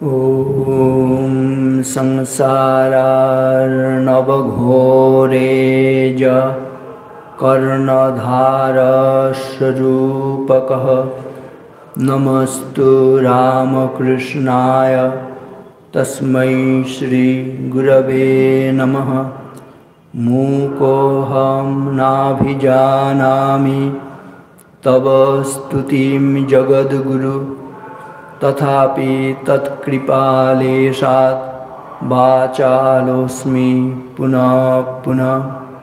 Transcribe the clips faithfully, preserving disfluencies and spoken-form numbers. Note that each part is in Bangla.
ॐ संसारार्णवघोरेज कर्णधारस्वरूपकः नमस्तु रामकृष्णाय तस्मै श्री गुरवे नमः। मूकोऽहं नाभिजानामि तव स्तुतिं जगद्गुरु तथापि तत्कृपालेशात् वाचालोऽस्मि पुनः पुनः।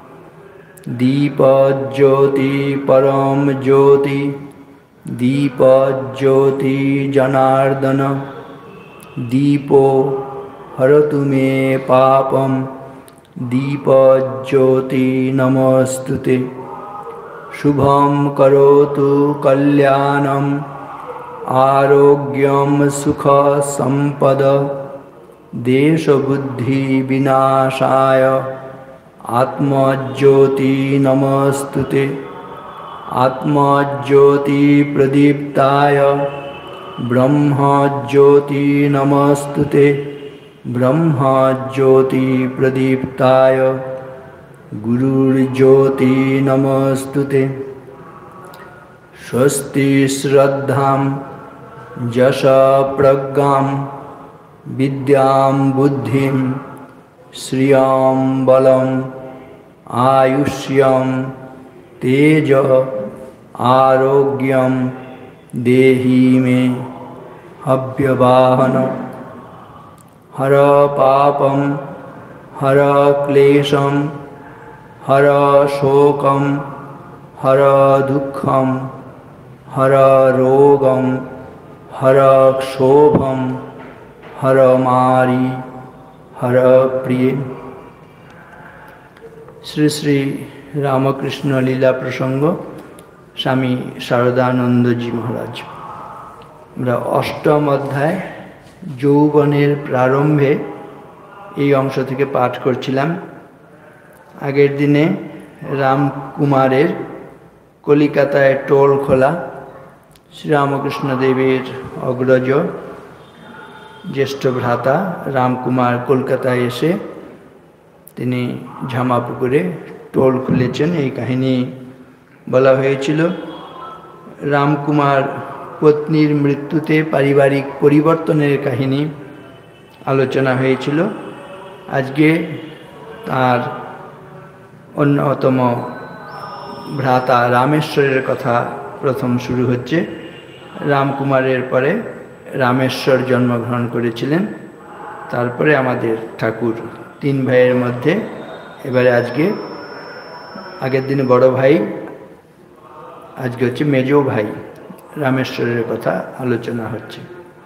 दीपज्योति परम ज्योति दीपज्योति जनार्दन दीपो हरतु मे पापं दीपज्योति नमस्तुते। शुभं करोतु कल्याणं आरोग्यं सुख संपद देशबुद्धि विनाशाय आत्मज्योति नमस्तुते। आत्मज्योति प्रदीप्ताय ब्रह्मज्योति नमस्तुते। ब्रह्मज्योति प्रदीप्ताय गुरुर्ज्योति नमस्तुते। स्वस्ति श्रद्धां यश प्रज्ञां विद्यां बुद्धिं श्रियं बलं आयुष्यं तेज आरोग्यं देहि मे अव्यवाहन। हर पापं हर क्लेशं हर शोकं हर दुःखं हर रोगं हर क्षोभं हर मारी हर प्रिय। श्री श्री रामकृष्ण लीला प्रसंग स्वामी शारदानंद जी महाराज। আমরা অষ্টম অধ্যায় যৌবনের প্রারম্ভে এই অংশ থেকে পাঠ করছিলাম। আগের দিনে রামকুমারের কলিকাতায় টোল খোলা, শ্রীরামকৃষ্ণ দেবের অগ্রজ জ্যেষ্ঠ ভ্রাতা রামকুমার কলকাতায় এসে তিনি ঝামাপুকুরে টোল খুলেছেন, এই কাহিনী বলা হয়েছিল। রামকুমার পত্নীর মৃত্যুতে পারিবারিক পরিবর্তনের কাহিনী আলোচনা হয়েছিল। আজকে তার অন্যতম ভ্রাতা রামেশ্বরের কথা প্রথম শুরু হচ্ছে। রামকুমারের পরে রামেশ্বর জন্মগ্রহণ করেছিলেন, তারপরে আমাদের ঠাকুর। তিন ভাইয়ের মধ্যে এবারে আজকে, আগের দিনে বড় ভাই, আজকে হচ্ছে মেজো ভাই রামেশ্বরের কথা আলোচনা হচ্ছে।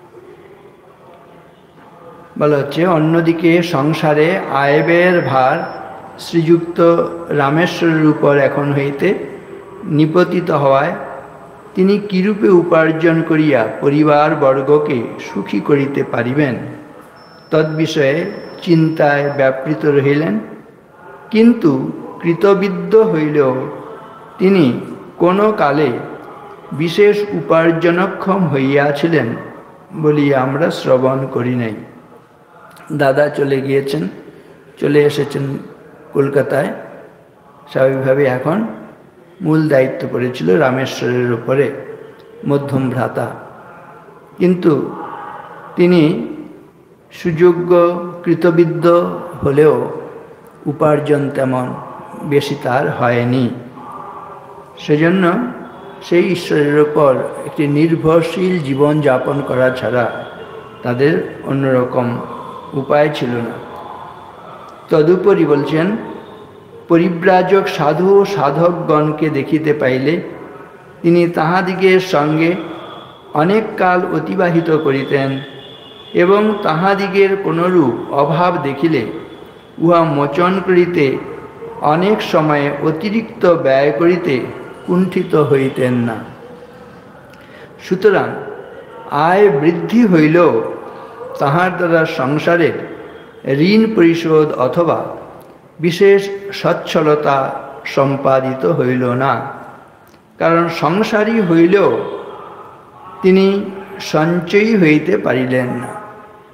বলা হচ্ছে, অন্যদিকে সংসারে আয় ব্যয়ের ভার শ্রীযুক্ত রামেশ্বরের উপর এখন হইতে নিপতিত হওয়ায় তিনি কিরূপে উপার্জন করিয়া পরিবারবর্গকে সুখী করিতে পারিবেন তদ্বিষয়ে চিন্তায় ব্যাপৃত রহিলেন। কিন্তু কৃতবিদ্য হইলেও তিনি কোনো কালে বিশেষ উপার্জনক্ষম হইয়াছিলেন বলিয়া আমরা শ্রবণ করি নাই। দাদা চলে গিয়েছেন, চলে এসেছেন কলকাতায়। স্বাভাবিকভাবে এখন মূল দায়িত্ব পড়েছিল রামেশ্বরের উপরে, মধ্যম ভ্রাতা। কিন্তু তিনি সুযোগ্য কৃতবিদ্য হলেও উপার্জন তেমন বেশি তার হয়নি। সেজন্য সেই ঈশ্বরের উপর একটি নির্ভরশীল জীবন যাপন করা ছাড়া তাদের অন্যরকম উপায় ছিল না। তদুপরি বলছেন, পরিব্রাজক সাধু ও সাধকগণকে দেখিতে পাইলে তিনি তাহাদিগের সঙ্গে অনেক কাল অতিবাহিত করিতেন এবং তাহাদিগের কোনরূপ অভাব দেখিলে উহা মোচন করিতে অনেক সময়ে অতিরিক্ত ব্যয় করিতে কুণ্ঠিত হইতেন না। সুতরাং আয় বৃদ্ধি হইলেও তাহার দ্বারা সংসারের ঋণ পরিশোধ অথবা বিশেষ সচ্ছলতা সম্পাদিত হইল না। কারণ সংসারী হইলেও তিনি সঞ্চয়ী হইতে পারিলেন না।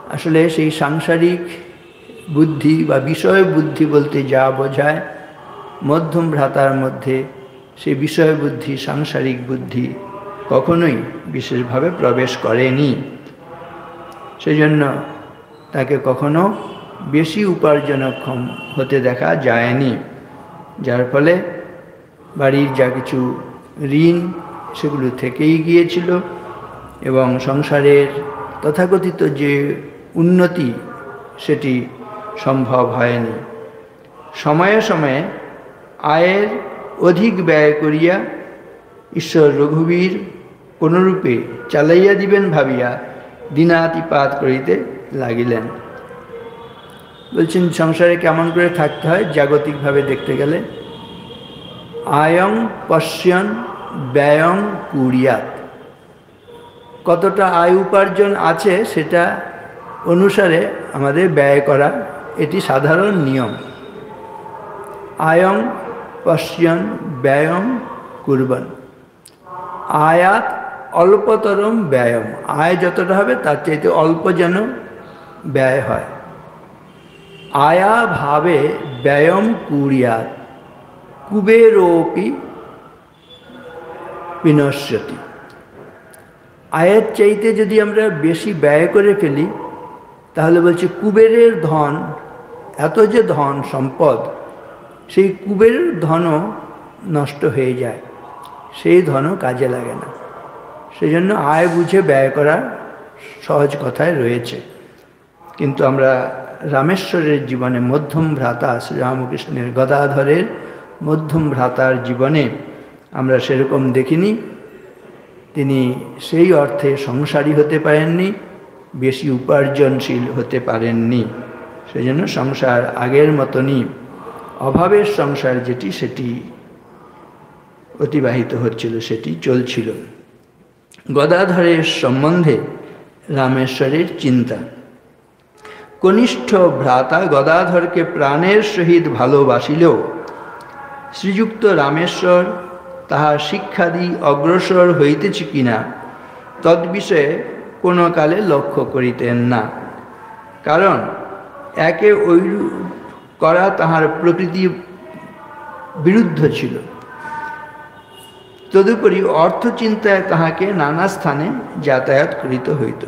আসলে সেই সাংসারিক বুদ্ধি বা বিষয় বুদ্ধি বলতে যা বোঝায়, মধ্যম ভ্রাতার মধ্যে সেই বিষয় বুদ্ধি, সাংসারিক বুদ্ধি কখনোই বিশেষভাবে প্রবেশ করেনি। সেজন্য তাকে কখনো বেশি উপার্জনক্ষম হতে দেখা যায়নি, যার ফলে বাড়ির যা কিছু ঋণ সেগুলো থেকেই গিয়েছিল এবং সংসারের তথাকথিত যে উন্নতি সেটি সম্ভব হয়নি। সময়ে সময়ে আয়ের অধিক ব্যয় করিয়া ঈশ্বর রঘুবীর কোনরূপে চালাইয়া দিবেন ভাবিয়া দিনাতিপাত করিতে লাগিলেন। বলছেন সংসারে কেমন করে থাকতে হয় জাগতিকভাবে দেখতে গেলে, আয়ং পশ্যন ব্যয়ং কুরিয়াত, কতটা আয় উপার্জন আছে সেটা অনুসারে আমাদের ব্যয় করা, এটি সাধারণ নিয়ম। আয়ং পশ্যন ব্যয়ং কুর্বন, আয়াত অল্পতরম ব্যয়ম, আয় যতটা হবে তার চাইতে অল্প যেন ব্যয় হয়। আয়া ভাবে ব্যয়ম কুরিয়াত কুবেরোপি বিনশ্যতি, আয়ের চাইতে যদি আমরা বেশি ব্যয় করে ফেলি তাহলে বলছে কুবেরের ধন, এত যে ধন সম্পদ, সেই কুবেরের ধনও নষ্ট হয়ে যায়, সেই ধনও কাজে লাগে না। সেই জন্য আয় বুঝে ব্যয় করা সহজ কথায় রয়েছে। কিন্তু আমরা রামেশ্বরের জীবনে মধ্যম ভ্রাতা শ্রীরামকৃষ্ণের গদাধরের মধ্যম ভ্রাতার জীবনে আমরা সেরকম দেখিনি। তিনি সেই অর্থে সংসারী হতে পারেননি, বেশি উপার্জনশীল হতে পারেননি। সেজন্য সংসার আগের মতনই অভাবের সংসার যেটি সেটি অতিবাহিত হচ্ছিল, সেটি চলছিল। গদাধরের সম্বন্ধে রামেশ্বরের চিন্তা। কনিষ্ঠ ভ্রাতা গদাধরকে প্রাণের সহিত ভালোবাসিলেও শ্রীযুক্ত রামেশ্বর তাহার শিক্ষাদি অগ্রসর হইতেছে কিনা তদ্বিষয়ে কোনো কালে লক্ষ্য করিতেন না, কারণ একে ঐরূপ করা তাহার প্রকৃতি বিরুদ্ধ ছিল। তদুপরি অর্থচিন্তায় তাহাকে নানা স্থানে যাতায়াত করিতে হইত।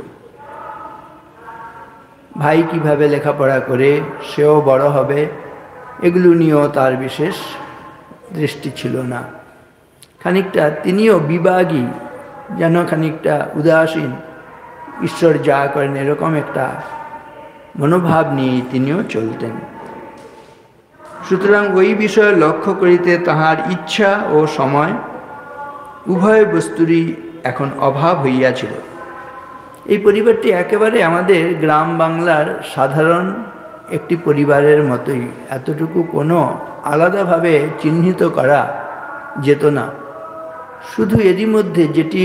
ভাই কিভাবে লেখাপড়া করে সেও বড় হবে এগুলো নিয়েও তার বিশেষ দৃষ্টি ছিল না। খানিকটা তিনিও বিভাগী, যেন খানিকটা উদাসীন, ঈশ্বর যা করেন এরকম একটা মনোভাব নিয়ে তিনিও চলতেন। সুতরাং ওই বিষয়ে লক্ষ্য করিতে তাহার ইচ্ছা ও সময় উভয় বস্তুরই এখন অভাব হইয়াছিল। এই পরিবারটি একেবারে আমাদের গ্রাম বাংলার সাধারণ একটি পরিবারের মতোই, এতটুকু কোনো আলাদাভাবে চিহ্নিত করা যেত না। শুধু এরই মধ্যে যেটি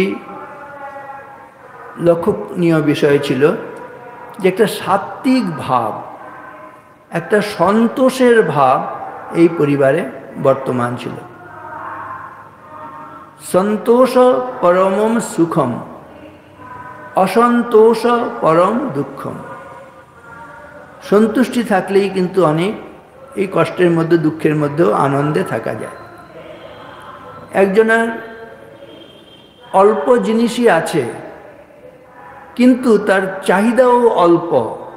লক্ষণীয় বিষয় ছিল যে একটা সাত্ত্বিক ভাব, একটা সন্তোষের ভাব এই পরিবারে বর্তমান ছিল। সন্তোষ পরমম সুখম, অসন্তোষ পরম দুঃখম। সন্তুষ্টি থাকলেই কিন্তু অনেক এই কষ্টের মধ্যে, দুঃখের মধ্যেও আনন্দে থাকা যায়। একজনের অল্প জিনিসই আছে কিন্তু তার চাহিদাও অল্প,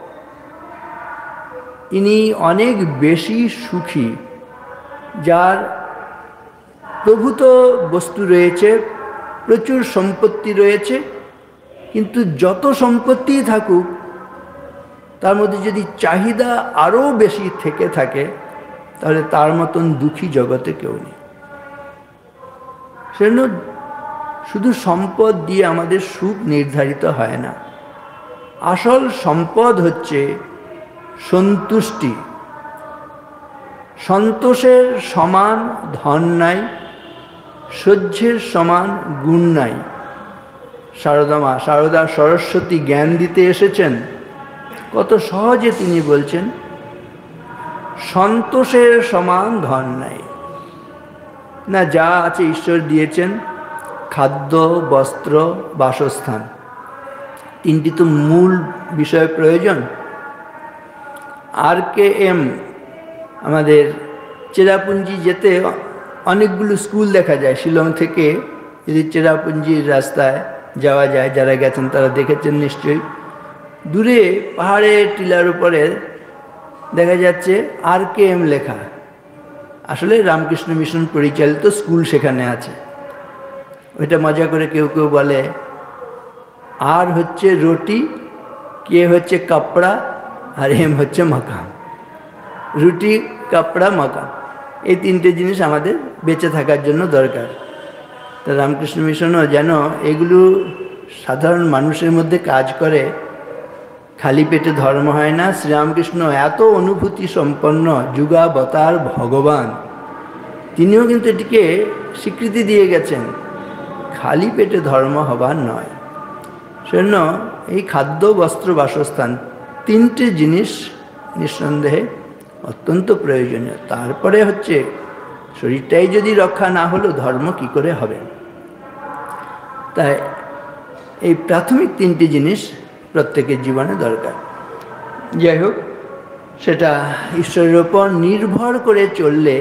ইনি অনেক বেশি সুখী। যার প্রভূত বস্তু রয়েছে, প্রচুর সম্পত্তি রয়েছে, কিন্তু যত সম্পত্তি থাকুক তার মধ্যে যদি চাহিদা আরও বেশি থেকে থাকে তাহলে তার মতন দুঃখী জগতে কেউ নেই। সেজন্য শুধু সম্পদ দিয়ে আমাদের সুখ নির্ধারিত হয় না। আসল সম্পদ হচ্ছে সন্তুষ্টি। সন্তোষের সমান ধন নাই, সহ্যের সমান গুণ নাই। শারদা মা, শারদা সরস্বতী জ্ঞান দিতে এসেছেন, কত সহজে তিনি বলছেন সন্তোষের সমান ধন নাই। না, যা আছে ঈশ্বর দিয়েছেন, খাদ্য, বস্ত্র, বাসস্থান, তিনটি তো মূল বিষয় প্রয়োজন। আর কে এম আমাদের চেরাপুঞ্জি যেতে অনেকগুলো স্কুল দেখা যায়। শিলং থেকে যদি চেরাপুঞ্জির রাস্তায় যাওয়া যায়, যারা গেছেন তারা দেখেছেন নিশ্চয়ই, দূরে পাহাড়ের টিলার উপরে দেখা যাচ্ছে আর কে এম লেখা। আসলে রামকৃষ্ণ মিশন পরিচালিত স্কুল সেখানে আছে। ওইটা মজা করে কেউ কেউ বলে আর হচ্ছে রুটি, কে হচ্ছে কাপড়া, আর এম হচ্ছে মাকান। রুটি, কাপড়া, মাকান, এই তিনটে জিনিস আমাদের বেঁচে থাকার জন্য দরকার। তা রামকৃষ্ণ মিশনও যেন এগুলো সাধারণ মানুষের মধ্যে কাজ করে। খালি পেটে ধর্ম হয় না। শ্রীরামকৃষ্ণ এত অনুভূতি সম্পন্ন যুগাবতার ভগবান, তিনিও কিন্তু এটিকে স্বীকৃতি দিয়ে গেছেন, খালি পেটে ধর্ম হবার নয়। সেজন্য এই খাদ্য, বস্ত্র, বাসস্থান তিনটে জিনিস নিঃসন্দেহে অত্যন্ত প্রয়োজনীয়। তারপরে হচ্ছে শরীরটাই যদি রক্ষা না হলো ধর্ম কি করে হবে। তাই এই প্রাথমিক তিনটি জিনিস প্রত্যেকের জীবনে দরকার। যাই হোক, সেটা ঈশ্বরের ওপর নির্ভর করে চললে,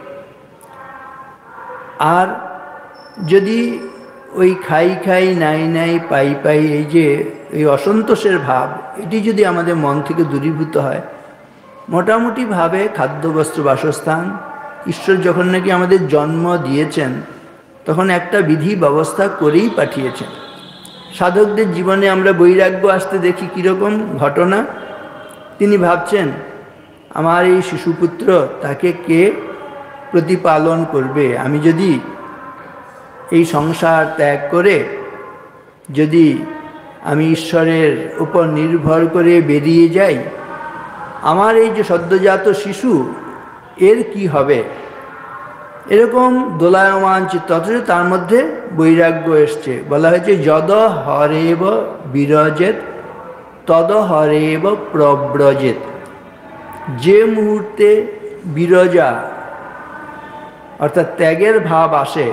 আর যদি ওই খাই খাই নাই নাই পাই পাই এই যে এই অসন্তোষের ভাব, এটি যদি আমাদের মন থেকে দূরীভূত হয়, মোটামুটিভাবে খাদ্য, বস্ত্র, বাসস্থান, ঈশ্বর যখন নাকি আমাদের জন্ম দিয়েছেন তখন একটা বিধি ব্যবস্থা করেই পাঠিয়েছেন। সাধকদের জীবনে আমরা বৈরাগ্য আসতে দেখি কীরকম ঘটনা। তিনি ভাবছেন আমার এই শিশুপুত্র, তাকে কে প্রতিপালন করবে? আমি যদি এই সংসার ত্যাগ করে যদি আমি ঈশ্বরের উপর নির্ভর করে বেরিয়ে যাই, আমার এই যে সদ্যজাত শিশু, এর কি হবে? এরকম দোলায়মান চিত্ত, অথচ তার মধ্যে বৈরাগ্য এসছে। বলা হয়েছে যদ হরেব বিরজেত তদ হরেব প্রব্রজেত। যে মুহূর্তে বিরজা অর্থাৎ ত্যাগের ভাব আসে,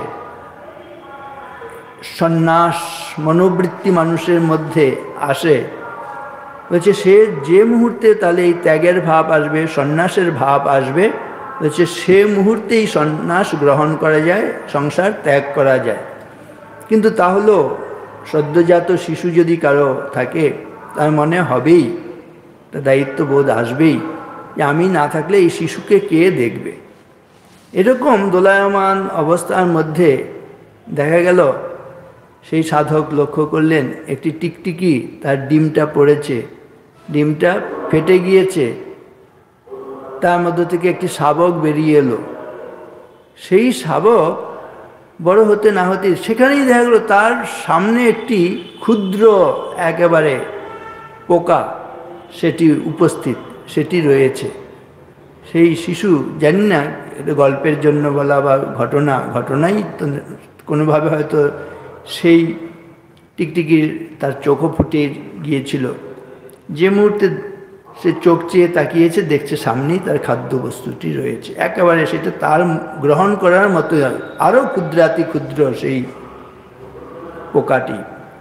সন্ন্যাস মনোবৃত্তি মানুষের মধ্যে আসে, বলছে সে যে মুহূর্তে তাহলে এই ত্যাগের ভাব আসবে, সন্ন্যাসের ভাব আসবে, বলছে সে মুহূর্তেই সন্ন্যাস গ্রহণ করা যায়, সংসার ত্যাগ করা যায়। কিন্তু তাহলে সদ্যজাত শিশু যদি কারো থাকে, তার মনে হবেই, তার দায়িত্ববোধ আসবেই যে আমি না থাকলে এই শিশুকে কে দেখবে। এরকম দোলায়মান অবস্থার মধ্যে দেখা গেল সেই সাধক লক্ষ্য করলেন একটি টিকটিকি, তার ডিমটা পড়েছে, ডিমটা ফেটে গিয়েছে, তার মধ্যে থেকে একটি শাবক বেরিয়ে এলো। সেই শাবক বড় হতে না হতে সেখানেই দেখা গেল তার সামনে একটি ক্ষুদ্র একেবারে পোকা সেটি উপস্থিত, সেটি রয়েছে। সেই শিশু, জানি না এটা গল্পের জন্য বলা বা ঘটনা, ঘটনাই তো কোনোভাবে হয়তো সেই টিকটিকির তার চোখও ফুটে গিয়েছিল। যে মুহূর্তে সে চোখ চেয়ে তাকিয়েছে, দেখছে সামনেই তার খাদ্যবস্তুটি রয়েছে, একেবারে সেটা তার গ্রহণ করার মতো, আরও ক্ষুদ্রাতি ক্ষুদ্র সেই পোকাটি।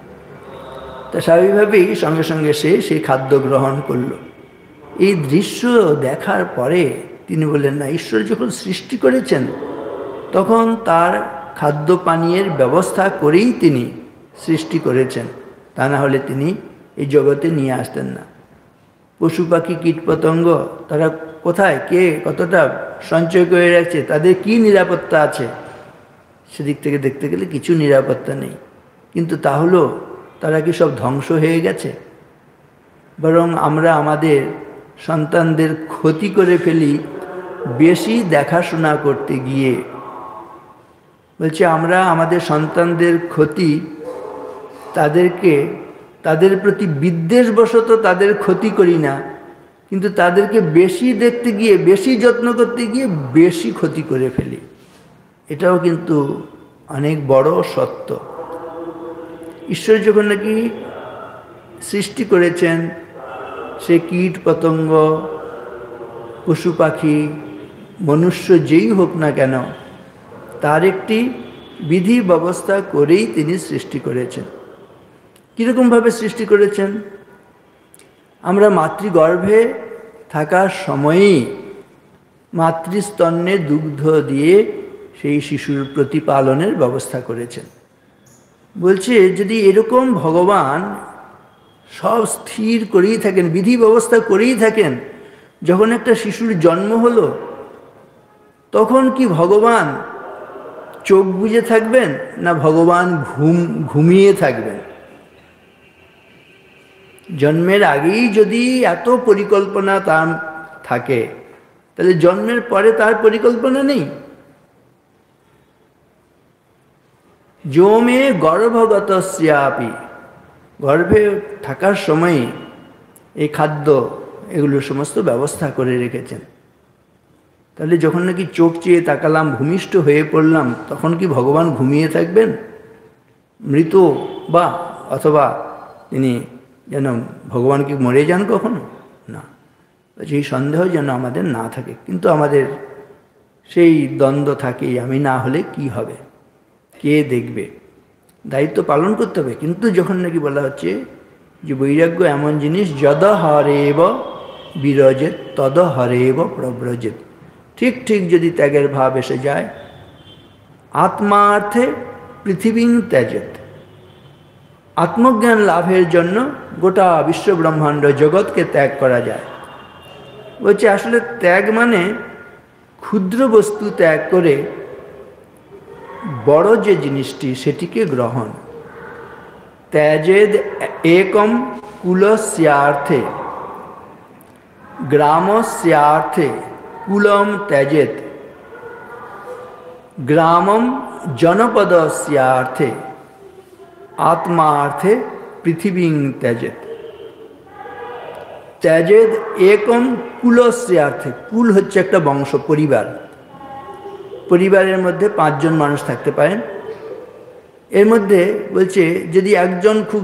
তা স্বাভাবিকভাবেই সঙ্গে সঙ্গে সে সেই খাদ্য গ্রহণ করল। এই দৃশ্য দেখার পরে তিনি বললেন, না, ঈশ্বর যখন সৃষ্টি করেছেন তখন তার খাদ্য পানীয়ের ব্যবস্থা করেই তিনি সৃষ্টি করেছেন, তা না হলে তিনি এই জগতে নিয়ে আসতেন না। পশু পাখি কীটপতঙ্গ তারা কোথায়, কে কতটা সঞ্চয় করে রাখছে, তাদের কি নিরাপত্তা আছে? সেদিক থেকে দেখতে গেলে কিছু নিরাপত্তা নেই। কিন্তু তাহলেও তারা কি সব ধ্বংস হয়ে গেছে? বরং আমরা আমাদের সন্তানদের ক্ষতি করে ফেলি বেশি দেখাশোনা করতে গিয়ে। বলছে আমরা আমাদের সন্তানদের ক্ষতি, তাদেরকে তাদের প্রতি বিদ্বেষবশত তাদের ক্ষতি করি না, কিন্তু তাদেরকে বেশি দেখতে গিয়ে, বেশি যত্ন করতে গিয়ে বেশি ক্ষতি করে ফেলি। এটাও কিন্তু অনেক বড় সত্য। ঈশ্বর যখন নাকি সৃষ্টি করেছেন, সে কীট পতঙ্গ, পশু পাখি, মনুষ্য যেই হোক না কেন, তার একটি বিধি ব্যবস্থা করেই তিনি সৃষ্টি করেছেন। কীরকমভাবে সৃষ্টি করেছেন? আমরা মাতৃগর্ভে থাকার সময়ই মাতৃস্তন্যে দুগ্ধ দিয়ে সেই শিশুর প্রতিপালনের ব্যবস্থা করেছেন। বলছে যদি এরকম ভগবান সব স্থির করেই থাকেন, বিধি ব্যবস্থা করেই থাকেন, যখন একটা শিশুর জন্ম হলো তখন কি ভগবান চোখ বুজে থাকবেন না ভগবান ঘুম ঘুমিয়ে থাকবেন? জন্মের আগেই যদি এত পরিকল্পনা তার থাকে, তাহলে জন্মের পরে তার পরিকল্পনা নেই? যোমে গর্ভগতস্যাপি, গর্ভে থাকার সময় এই খাদ্য এগুলো সমস্ত ব্যবস্থা করে রেখেছেন। তাহলে যখন নাকি চোখ চেয়ে তাকালাম, ভূমিষ্ঠ হয়ে পড়লাম, তখন কি ভগবান ঘুমিয়ে থাকবেন? মৃত বা অথবা তিনি যেন ভগবান কি মরে যান কখনো? না, সেই সন্দেহ যেন আমাদের না থাকে। কিন্তু আমাদের সেই দ্বন্দ্ব থাকেই, আমি না হলে কি হবে, কে দেখবে? দায়িত্ব পালন করতে হবে। কিন্তু যখন নাকি বলা হচ্ছে যে বৈরাগ্য এমন জিনিস, যদ হরেব বিরজেত তদ হরেব প্রব্রজেত, ঠিক ঠিক যদি ত্যাগের ভাব এসে যায়, আত্মার্থে পৃথিবী ত্যাজেত, আত্মজ্ঞান লাভের জন্য গোটা বিশ্ব ব্রহ্মাণ্ড জগৎকে ত্যাগ করা যায়। বলছে আসলে ত্যাগ মানে ক্ষুদ্র বস্তু ত্যাগ করে বড় যে জিনিসটি সেটিকে গ্রহণ। ত্যাজেদ একম কুলস্যার্থে গ্রামস্যার্থে কুলম ত্যাজেত, গ্রামম জনপদস্যার্থে আত্মার্থে পৃথিবীং ত্যাজেত। ত্যাজেদ একম কুলস্যার্থে, কুল হচ্ছে একটা বংশ, পরিবার। পরিবারের মধ্যে পাঁচজন মানুষ থাকতে পারেন। এর মধ্যে বলছে যদি একজন খুব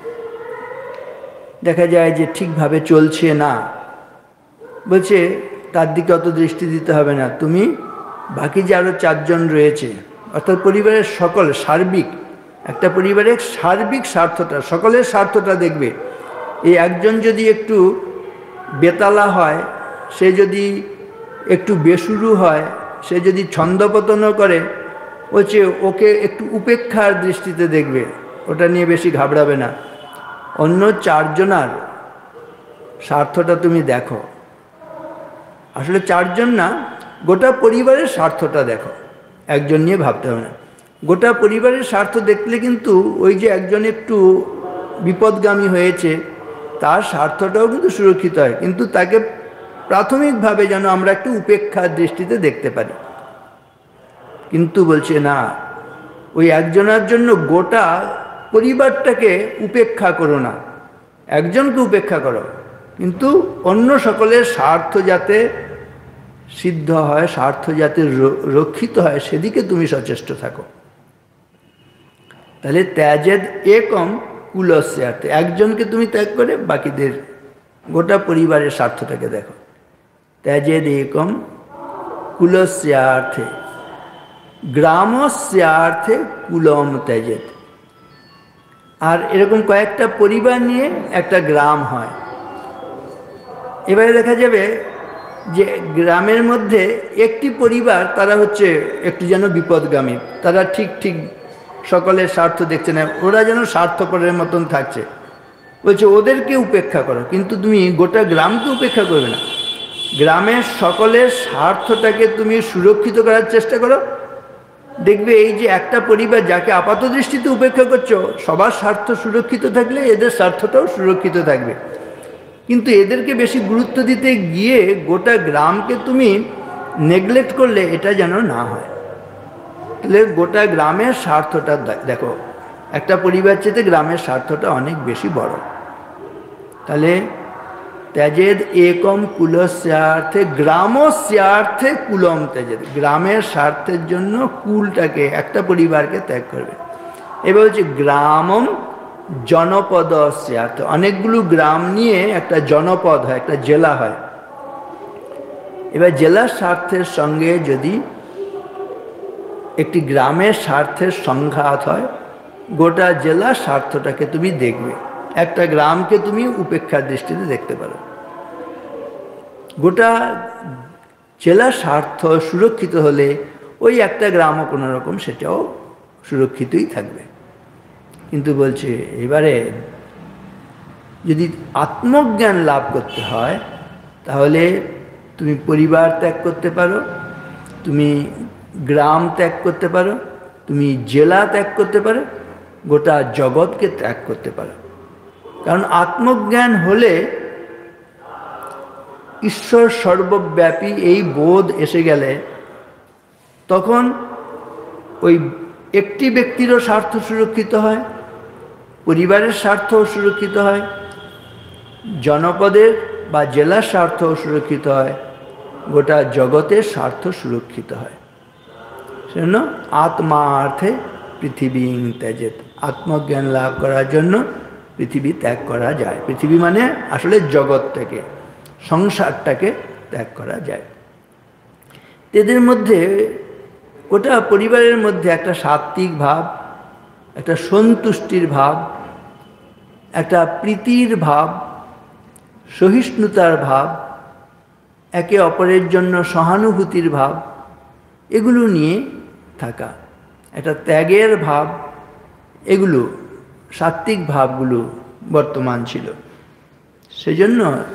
দেখা যায় যে ঠিকভাবে চলছে না, বলছে তার দিকে অত দৃষ্টি দিতে হবে না, তুমি বাকি যে আরও চারজন রয়েছে, অর্থাৎ পরিবারের সকল সার্বিক, একটা পরিবারের সার্বিক স্বার্থটা, সকলের স্বার্থটা দেখবে। এই একজন যদি একটু বেতালা হয়, সে যদি একটু বেসুরু হয়, সে যদি ছন্দপতনও করে, বলছে ওকে একটু উপেক্ষার দৃষ্টিতে দেখবে, ওটা নিয়ে বেশি ঘাবড়াবে না। অন্য চারজনার স্বার্থটা তুমি দেখো। আসলে চারজন না, গোটা পরিবারের স্বার্থটা দেখো, একজন নিয়ে ভাবতে হবে না। গোটা পরিবারের স্বার্থ দেখলে কিন্তু ওই যে একজন একটু বিপদগামী হয়েছে, তার স্বার্থটাও কিন্তু সুরক্ষিত হয়, কিন্তু তাকে প্রাথমিকভাবে যেন আমরা একটু উপেক্ষার দৃষ্টিতে দেখতে পারি। কিন্তু বলছে না, ওই একজনের জন্য গোটা পরিবারটাকে উপেক্ষা করো না, একজনকে উপেক্ষা করো, কিন্তু অন্য সকলের স্বার্থ যাতে সিদ্ধ হয়, স্বার্থ যাতে রক্ষিত হয়, সেদিকে তুমি সচেষ্ট থাকো। তাহলে ত্যাজেদ একম কুলস্যার্থে, একজনকে তুমি ত্যাগ করে বাকিদের গোটা পরিবারের স্বার্থটাকে দেখো। ত্যাজেদ একম কুলস্যার্থে গ্রামস্যার্থে কুলম ত্যাজেদ। আর এরকম কয়েকটা পরিবার নিয়ে একটা গ্রাম হয়। এবারে দেখা যাবে যে গ্রামের মধ্যে একটি পরিবার, তারা হচ্ছে একটু যেন বিপদগামী, তারা ঠিক ঠিক সকলের স্বার্থ দেখছে না, ওরা যেন স্বার্থপরের মতন থাকছে। বলছে ওদেরকে উপেক্ষা করো, কিন্তু তুমি গোটা গ্রামকে উপেক্ষা করবে না। গ্রামের সকলের স্বার্থটাকে তুমি সুরক্ষিত করার চেষ্টা করো। দেখবে এই যে একটা পরিবার যাকে আপাত দৃষ্টিতে উপেক্ষা করছো, সবার স্বার্থ সুরক্ষিত থাকলে এদের স্বার্থটাও সুরক্ষিত থাকবে। কিন্তু এদেরকে বেশি গুরুত্ব দিতে গিয়ে গোটা গ্রামকে তুমি নেগলেক্ট করলে এটা যেন না হয়। তাহলে গোটা গ্রামের স্বার্থটা দেখো, একটা পরিবার চেয়ে গ্রামের স্বার্থটা অনেক বেশি বড়। তাহলে ত্যাজেদ একম কুলস্যার্থে গ্রামস্যার্থে কুলম ত্যাজেদ, গ্রামের স্বার্থের জন্য কুলটাকে, একটা পরিবারকে ত্যাগ করবে। এবার হচ্ছে গ্রামম জনপদস্যার্থে, অনেকগুলো গ্রাম নিয়ে একটা জনপদ হয়, একটা জেলা হয়। এবার জেলার স্বার্থের সঙ্গে যদি একটি গ্রামের স্বার্থের সংঘাত হয়, গোটা জেলার স্বার্থটাকে তুমি দেখবে, একটা গ্রামকে তুমি উপেক্ষার দৃষ্টিতে দেখতে পারো। গোটা জেলার স্বার্থ সুরক্ষিত হলে ওই একটা গ্রামও কোনো রকম সেটাও সুরক্ষিতই থাকবে। কিন্তু বলছে এবারে যদি আত্মজ্ঞান লাভ করতে হয় তাহলে তুমি পরিবার ত্যাগ করতে পারো, তুমি গ্রাম ত্যাগ করতে পারো, তুমি জেলা ত্যাগ করতে পারো, গোটা জগৎকে ত্যাগ করতে পারো। কারণ আত্মজ্ঞান হলে ঈশ্বর সর্বব্যাপী এই বোধ এসে গেলে তখন ওই একটি ব্যক্তিরও স্বার্থ সুরক্ষিত হয়, পরিবারের স্বার্থও সুরক্ষিত হয়, জনপদের বা জেলার স্বার্থও সুরক্ষিত হয়, গোটা জগতের স্বার্থ সুরক্ষিত হয়। সেজন্য আত্মার্থে পৃথিবী ত্যাজেত, আত্মজ্ঞান লাভ করার জন্য পৃথিবী ত্যাগ করা যায়। পৃথিবী মানে আসলে জগৎ থেকে, সংসারটাকে ত্যাগ করা যায়। এদের মধ্যে গোটা পরিবারের মধ্যে একটা সাত্ত্বিক ভাব, একটা সন্তুষ্টির ভাব, একটা প্রীতির ভাব, সহিষ্ণুতার ভাব, একে অপরের জন্য সহানুভূতির ভাব, এগুলো নিয়ে থাকা, একটা ত্যাগের ভাব, এগুলো সাত্ত্বিক ভাবগুলো বর্তমান ছিল। সেজন্য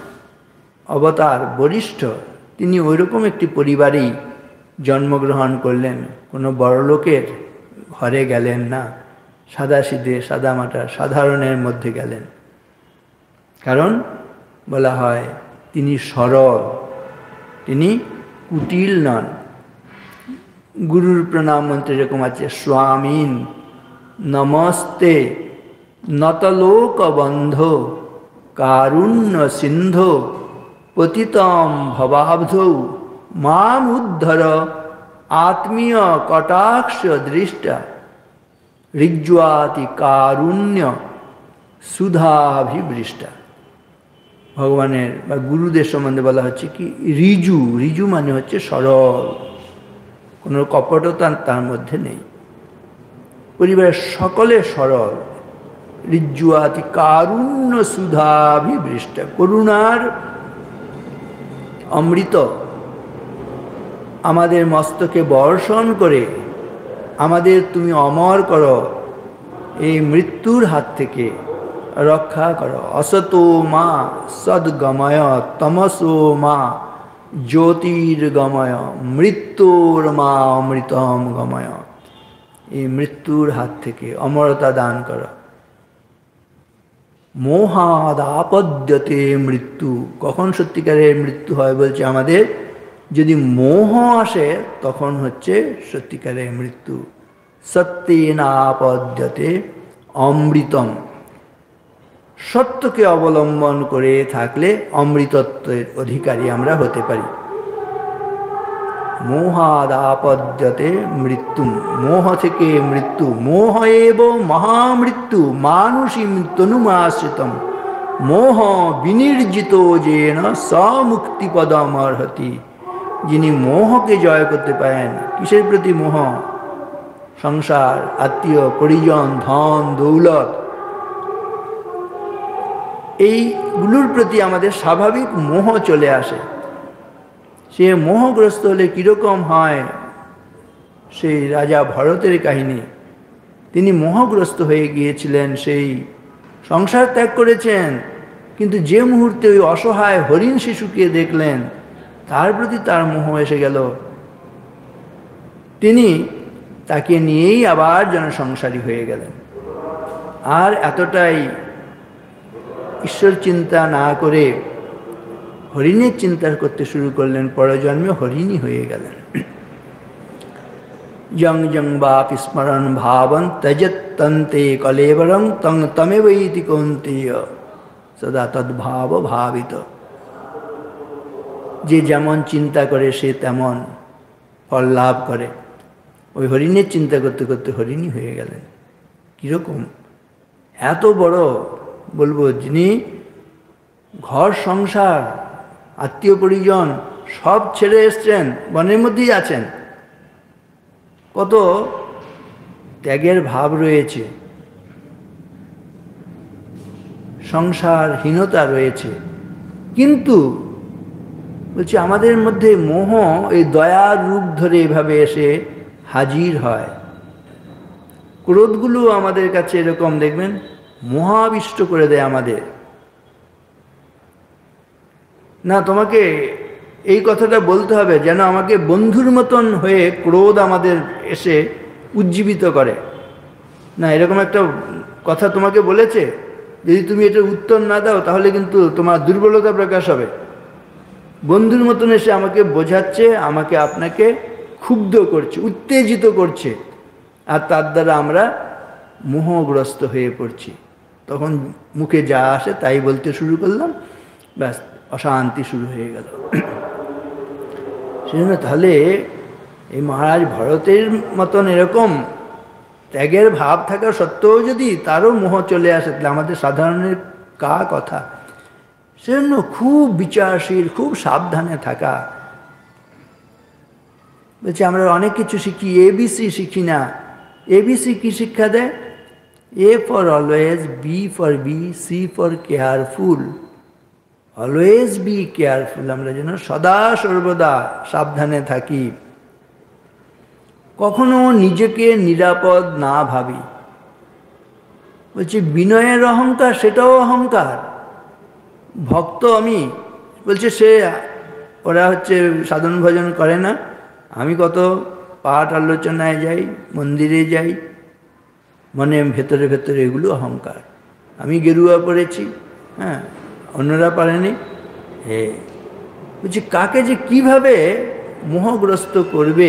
অবতার বরিষ্ঠ তিনি ওইরকম একটি পরিবারেই জন্মগ্রহণ করলেন, কোনো বড়লোকের ঘরে গেলেন না, সাদাসিধে সাদামাটা সাধারণের মধ্যে গেলেন। কারণ বলা হয় তিনি সরল, তিনি কুটিল নন। গুরুর প্রণাম মন্ত্রে এরকম আছে, স্বামীন নমস্তে নতলোক বন্ধ কারুণ্য সিন্ধো পতিতম ভবাব্ধৌ মাম উদ্ধর আত্মীয় কটাক্ষ দৃষ্টা ঋজ্বাতি কারুণ্য সুধাভিবৃষ্টা। ভগবানের বা গুরুদের সম্বন্ধে বলা হচ্ছে কি ঋজু, ঋজু মানে হচ্ছে সরল, কোনো কপটতা তার মধ্যে নেই, পরিবারের সকলে সরল। ঋজ্বাতি কারুণ্য সুধাভিবৃষ্টা, করুণার অমৃত আমাদের মস্তকে বর্ষণ করে আমাদের তুমি অমর করো, এই মৃত্যুর হাত থেকে রক্ষা করো। অসতো মা সদ্গময় তমসো মা জ্যোতির্গময় মৃত্যুর মা অমৃতম গময়, এই মৃত্যুর হাত থেকে অমরতা দান করো। মোহাদ আপদ্যতে মৃত্যু, কখন সত্যিকারের মৃত্যু হয় বলছে আমাদের যদি মোহ আসে তখন হচ্ছে সত্যিকারের মৃত্যু। সত্যেনাপদ্যতে অমৃতম, সত্যকে অবলম্বন করে থাকলে অমৃতত্বের অধিকারী আমরা হতে পারি। মোহাদাপদ্যতে মৃত্যু, মোহ থেকে মৃত্যু, মোহ এব মহামৃত্যু মানুষীম তনুমাশ্রিতম মোহ বিনির্জিত যেন সমুক্তিপদম অর্হতি। যিনি মোহকে জয় করতে পারেন, কিসের প্রতি মোহ? সংসার, আত্মীয় পরিজন, ধন দৌলত, এইগুলোর প্রতি আমাদের স্বাভাবিক মোহ চলে আসে। সে মোহগ্রস্ত হলে কীরকম হয়, সেই রাজা ভরতের কাহিনী। তিনি মোহগ্রস্ত হয়ে গিয়েছিলেন, সেই সংসার ত্যাগ করেছেন, কিন্তু যে মুহূর্তে ওই অসহায় হরিণ শিশুকে দেখলেন তার প্রতি তার মোহ এসে গেল। তিনি তাকে নিয়েই আবার জনসংসারী হয়ে গেলেন। আর এতটাই ঈশ্বর চিন্তা না করে হরিণের চিন্তা করতে শুরু করলেন, পরজন্মে হরিণী হয়ে গেলেন। জং জং বাপ স্মরণ ভাবন তজত্তন্তে কলেবরং তং তমেবৈতি কৌন্তেয় সদা তদ্ভাব ভাবিত। যে যেমন চিন্তা করে সে তেমন ফল লাভ করে। ওই হরিণের চিন্তা করতে করতে হরিণী হয়ে গেলেন। কীরকম এত বড় বলবো, যিনি ঘর সংসার আত্মীয় পরিজন সব ছেড়ে এসছেন, বনের মধ্যেই আছেন, কত ত্যাগের ভাব রয়েছে। সংসারহীনতা রয়েছে, কিন্তু বলছি আমাদের মধ্যে মোহ এই দয়ার রূপ ধরে এভাবে এসে হাজির হয়। ক্রোধগুলো আমাদের কাছে এরকম দেখবেন মোহাবিষ্ট করে দেয় আমাদের। না, তোমাকে এই কথাটা বলতে হবে যেন আমাকে বন্ধুর মতন হয়ে ক্রোধ আমাদের এসে উজ্জীবিত করে। না, এরকম একটা কথা তোমাকে বলেছে, যদি তুমি এটার উত্তর না দাও তাহলে কিন্তু তোমার দুর্বলতা প্রকাশ হবে। বন্ধুর মতন এসে আমাকে বোঝাচ্ছে, আমাকে আপনাকে ক্ষুব্ধ করছে, উত্তেজিত করছে, আর তার দ্বারা আমরা মোহগ্রস্ত হয়ে পড়ছি। তখন মুখে যা আসে তাই বলতে শুরু করলাম, ব্যাস অশান্তি শুরু হয়ে গেল। সেজন্য তাহলে এই মহারাজ ভরতের মতন এরকম ত্যাগের ভাব থাকা সত্ত্বেও যদি তারও মোহ চলে আসে, তাহলে আমাদের সাধারণের কা কথা। সেজন্য খুব বিচারশীল, খুব সাবধানে থাকা। বলছে আমরা অনেক কিছু শিখি, এবিসি শিখি না। এবিসি কি শিক্ষা দেয়? A for always, B for be, C for careful. Always be careful, আমরা যেন সদা সর্বদা সাবধানে থাকি, কখনো নিজেকে নিরাপদ না ভাবি। বলছি বিনয়ের অহংকার, সেটাও অহংকার। ভক্ত আমি, বলছে সে ওরা হচ্ছে সাধন ভজন করে না, আমি কত পাঠ আলোচনায় যাই, মন্দিরে যাই, মনে ভেতরে ভেতরে এগুলো অহংকার। আমি গেরুয়া পড়েছি, হ্যাঁ, অন্যরা পারেনি। এ বলছি কাকে যে কিভাবে মোহগ্রস্ত করবে,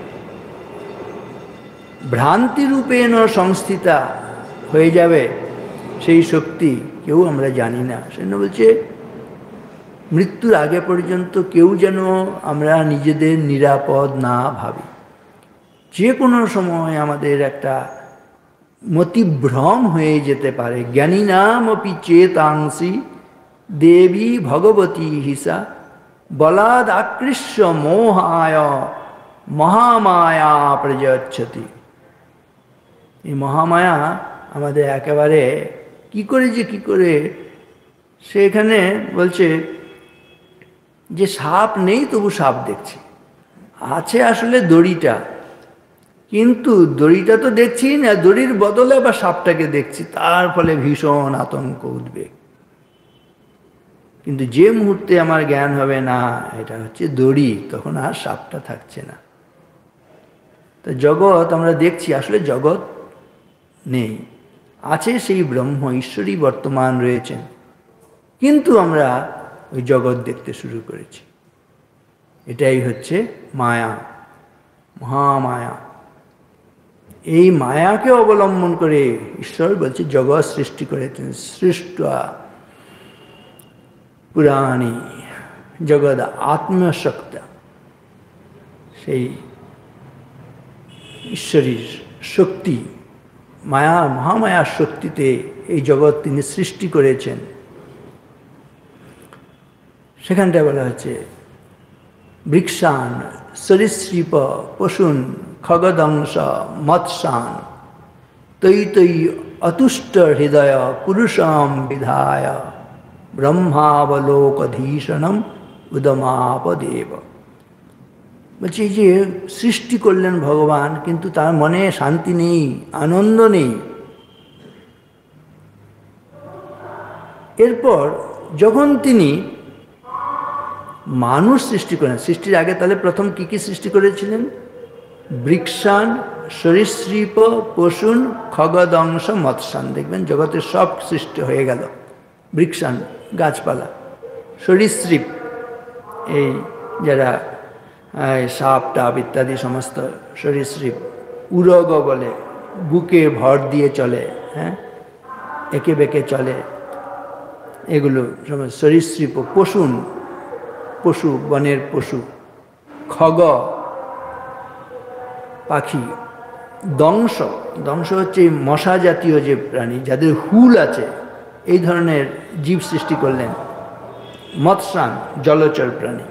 ভ্রান্তিরূপেণ সংস্থিতা হয়ে যাবে সেই শক্তি কেউ আমরা জানি না। সেজন্য বলছে মৃত্যুর আগে পর্যন্ত কেউ যেন আমরা নিজেদের নিরাপদ না ভাবি। যে কোনো সময় আমাদের একটা মতিভ্রম হয়ে যেতে পারে। জ্ঞানী নাম অপি চেতাংসি দেবী ভগবতী হিসা বলাদ আকৃষ্য মোহায় মহামায়া প্রযচ্ছতি। এই মহামায়া আমাদের একেবারে কি করে যে কি করে, সেখানে বলছে যে সাপ নেই তবু সাপ দেখছি, আছে আসলে দড়িটা, কিন্তু দড়িটা তো দেখছি না, দড়ির বদলে আবার সাপটাকে দেখছি, তার ফলে ভীষণ আতঙ্ক উদ্বেগ। কিন্তু যে মুহূর্তে আমার জ্ঞান হবে না এটা হচ্ছে দড়ি, তখন আর সাপটা থাকছে না। তো জগৎ আমরা দেখছি, আসলে জগৎ নেই, আছে সেই ব্রহ্ম ঈশ্বরই বর্তমান রয়েছেন, কিন্তু আমরা ওই জগৎ দেখতে শুরু করেছি। এটাই হচ্ছে মায়া, মহামায়া। এই মায়াকে অবলম্বন করে ঈশ্বর বলছে জগৎ সৃষ্টি করেছেন। সৃষ্টা পুরাণী জগৎ আত্মশক্তা, সেই ঈশ্বরীর শক্তি, মায়া মহামায়ার শক্তিতে এই জগৎ তিনি সৃষ্টি করেছেন। সেখানটায় বলা হচ্ছে বৃক্ষান সরীসৃপ পশুন খগদংশ মৎস্যান তৈ তৈ অতুষ্ট হৃদয় পুরুষম বিধায় ব্রহ্মাবলোকধীষণম উদমাপদেব। বলছি এই যে সৃষ্টি করলেন ভগবান, কিন্তু তার মনে শান্তি নেই, আনন্দ নেই। এরপর যখন তিনি মানুষ সৃষ্টি করেন, সৃষ্টির আগে তাহলে প্রথম কি কি সৃষ্টি করেছিলেন? বৃক্ষান সরীসৃপ পশুন খগদংশ মৎস্যান। দেখবেন জগতের সব সৃষ্টি হয়ে গেল। বৃক্ষান গাছপালা, সরীসৃপ এই যারা সাপ টাপ ইত্যাদি সমস্ত সরীসৃপ, উরগ বলে বুকে ভর দিয়ে চলে, হ্যাঁ, একে বেঁকে চলে, এগুলো সমস্ত সরীসৃপ। পশুন পশু, বনের পশু। খগ পাখি। দংশ, দংশ হচ্ছে মশা জাতীয় যে প্রাণী যাদের হুল আছে, এই ধরনের জীব সৃষ্টি করলেন। মৎস্যান জলচর প্রাণী।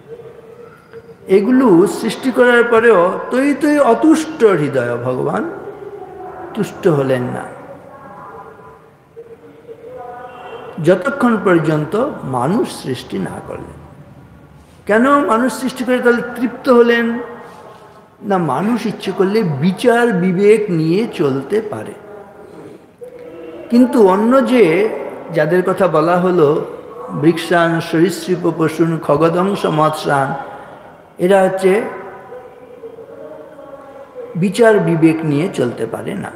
এগুলো সৃষ্টি করার পরেও তৈ তৈ অতুষ্ট হৃদয়, ভগবান তুষ্ট হলেন না। যতক্ষণ পর্যন্ত মানুষ সৃষ্টি না করলেন। কেন মানুষ সৃষ্টি করে তাহলে তৃপ্ত হলেন না? মানুষ ইচ্ছে করলে বিচার বিবেক নিয়ে চলতে পারে, কিন্তু অন্য যে যাদের কথা বলা হলো বৃক্ষান সরীসৃপ পশুন খগদংশ মৎস্যান, এরা হচ্ছে বিচার বিবেক নিয়ে চলতে পারে না।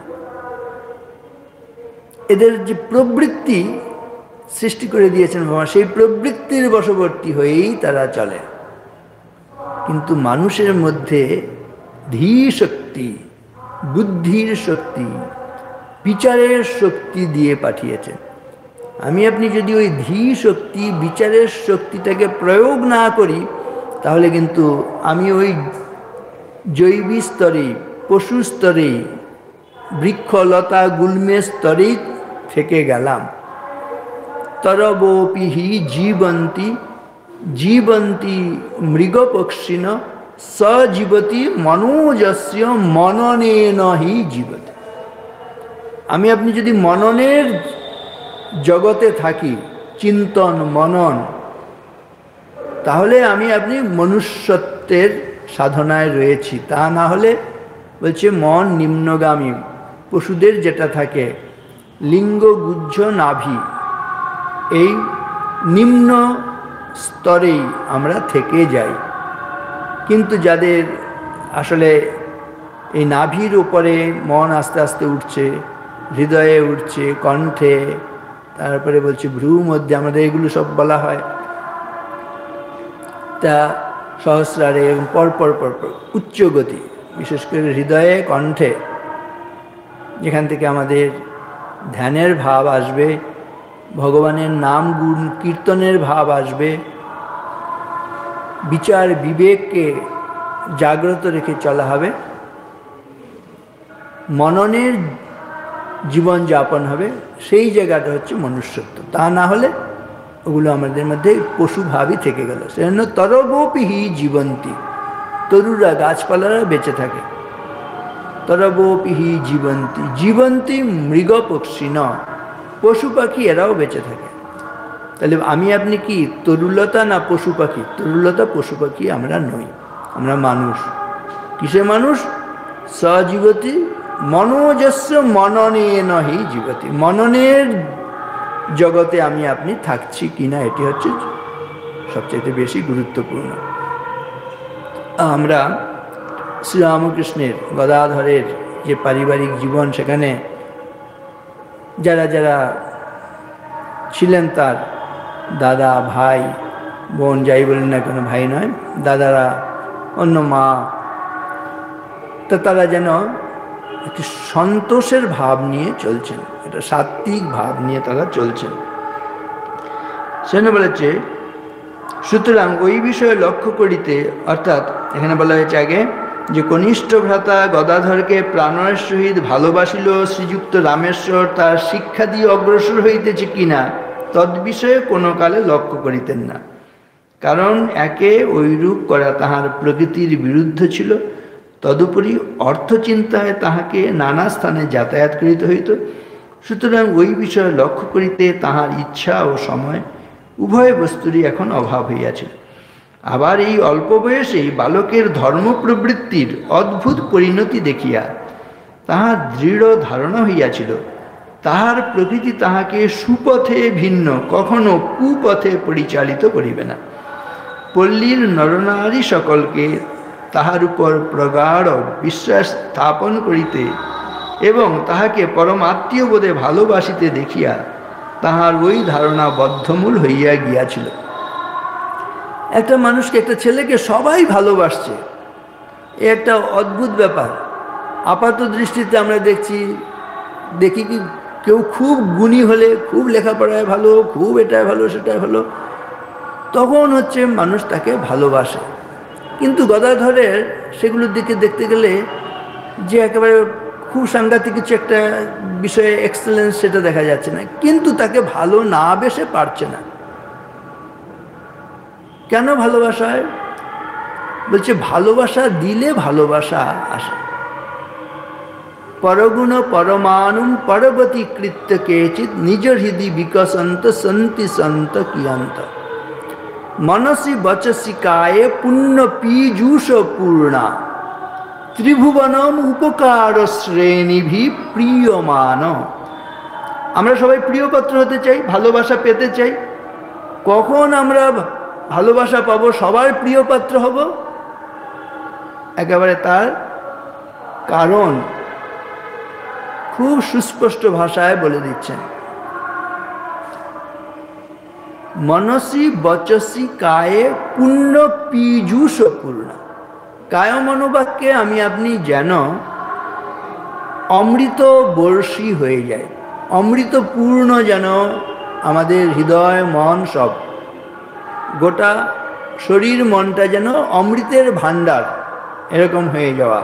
এদের যে প্রবৃত্তি সৃষ্টি করে দিয়েছেন ভগবান, সেই প্রবৃত্তির বশবর্তী হয়েই তারা চলে। কিন্তু মানুষের মধ্যে ধী শক্তি, বুদ্ধির শক্তি, বিচারের শক্তি দিয়ে পাঠিয়েছেন। আমি আপনি যদি ওই ধী শক্তি, বিচারের শক্তিটাকে প্রয়োগ না করি, তাহলে কিন্তু আমি ওই জৈবিক স্তরে, পশু স্তরে, বৃক্ষলতা গুল্মের স্তরেই থেকে গেলাম। তরবোপিহি জীবন্তি জীবন্তি মৃগপক্ষিণ সজীবতি মনোজস্য মননেন হি জীবতি। আমি আপনি যদি মননের জগতে থাকি, চিন্তন মনন, তাহলে আমি আপনি মনুষ্যত্বের সাধনায় রয়েছি। তা না হলে বলছে মন নিম্নগামী, পশুদের যেটা থাকে লিঙ্গ গুহ্য নাভি, এই নিম্ন স্তরেই আমরা থেকে যাই। কিন্তু যাদের আসলে এই নাভির উপরে মন আস্তে আস্তে উঠছে, হৃদয়ে উঠছে, কণ্ঠে, তারপরে বলছে ভ্রু মধ্যে, আমাদের এগুলো সব বলা হয়, তা সহস্রারে এবং পরপর পরপর উচ্চ গতি, বিশেষ করে হৃদয়ে কণ্ঠে, যেখান থেকে আমাদের ধ্যানের ভাব আসবে, ভগবানের নাম গুণ কীর্তনের ভাব আসবে, বিচার বিবেককে জাগ্রত রেখে চলা হবে, মননের জীবন যাপন হবে, সেই জায়গাটা হচ্ছে মনুষ্যত্ব। তা না হলে ওগুলো আমাদের মধ্যে পশুভাবই থেকে গেল। সেজন্য তরবোপিহি জীবন্তি, তরুরা গাছপালারা বেঁচে থাকে। তরবোপিহি জীবন্তি জীবন্তি মৃগপক্ষিণ, পশু পাখি এরাও বেঁচে থাকে। তাহলে আমি আপনি কি তরুলতা না পশু পাখি? তরুলতা পশু পাখি আমরা নই, আমরা মানুষ। কিসে মানুষ? সজীবতি মনোজস্য মননেন হি জীবতি, মননের জগতে আমি আপনি থাকছি কিনা, এটি হচ্ছে সবচেয়ে বেশি গুরুত্বপূর্ণ। আমরা শ্রীরামকৃষ্ণের গদাধরের যে পারিবারিক জীবন, সেখানে যারা যারা ছিলেন, তার দাদা, ভাই, বোন, যাই বলেন না কেন, ভাই নয়, দাদারা, অন্য মা, তো তারা যেন একটি সন্তোষের ভাব নিয়ে চলছেন, এটা সাত্বিক ভাব নিয়ে তারা চলছেন। সেখানে বলেছে সুতরাং ওই বিষয়ে লক্ষ্য করিতে, অর্থাৎ এখানে বলা হয়েছে আগে যে কনিষ্ঠ ভ্রাতা গদাধরকে প্রাণের সহিত ভালোবাসিল শ্রীযুক্ত রামেশ্বর, তার শিক্ষা দিয়ে অগ্রসর হইতেছে কিনা তদ্বিষয়ে কোনো কালে লক্ষ্য করিতেন না, কারণ একে ঐরূপ করা তাহার প্রকৃতির বিরুদ্ধ ছিল। তদুপরি অর্থচিন্তায় তাহাকে নানা স্থানে যাতায়াত করিতে হইত। সুতরাং ওই বিষয়ে লক্ষ্য করিতে তাহার ইচ্ছা ও সময় উভয় বস্তুরই এখন অভাব হইয়াছিল। আবার এই অল্প বয়সেই বালকের ধর্ম প্রবৃত্তির অদ্ভুত পরিণতি দেখিয়া তাহার দৃঢ় ধারণা হইয়াছিল তাহার প্রকৃতি তাহাকে সুপথে ভিন্ন, কখনো কুপথে পরিচালিত করিবে না। পল্লীর নরনারী সকলকে তাহার উপর প্রগাঢ় বিশ্বাস স্থাপন করিতে এবং তাহাকে পরমাত্মীয় বোধে ভালোবাসিতে দেখিয়া তাহার ওই ধারণা বদ্ধমূল হইয়া গিয়াছিল। একটা মানুষকে, একটা ছেলেকে সবাই ভালোবাসছে, এ একটা অদ্ভুত ব্যাপার। আপাত দৃষ্টিতে আমরা দেখছি, দেখি কি কেউ খুব গুণী হলে, খুব লেখাপড়ায় ভালো, খুব এটাই ভালো সেটাই ভালো, তখন হচ্ছে মানুষ তাকে ভালোবাসে। কিন্তু গদাধরের সেগুলোর দিকে দেখতে গেলে যে একেবারে খুব সাংঘাতিক কিছু একটা বিষয়ে এক্সেলেন্স, সেটা দেখা যাচ্ছে না, কিন্তু তাকে ভালো না বেসে পারছে না। কেন ভালোবাসা হয়? বলছে ভালোবাসা দিলে ভালোবাসা আসে। परगुण परमाणुम परवतीकृत्य केचित निज हृदि विकसंत संति संत कियंत मनसि वचसि काये पुण्य पीजूष पूर्णा त्रिभुवनम उपकार श्रेणी भी प्रियमान। আমরা সবাই প্রিয়পাত্র হতে চাই, ভালোবাসা পেতে চাই। কখন আমরা ভালোবাসা পাবো, সবার প্রিয়পাত্র হব, একেবারে তার কারণ খুব সুস্পষ্ট ভাষায় বলে দিচ্ছেন। মনসি বচসি কায়ে পুণ্য পীযূষ পূর্ণ। কায় মনোবাক্যে আমি আপনি যেন অমৃত বর্ষী হয়ে যায়, অমৃত পূর্ণ যেন আমাদের হৃদয় মন সব, গোটা শরীর মনটা যেন অমৃতের ভাণ্ডার এরকম হয়ে যাওয়া।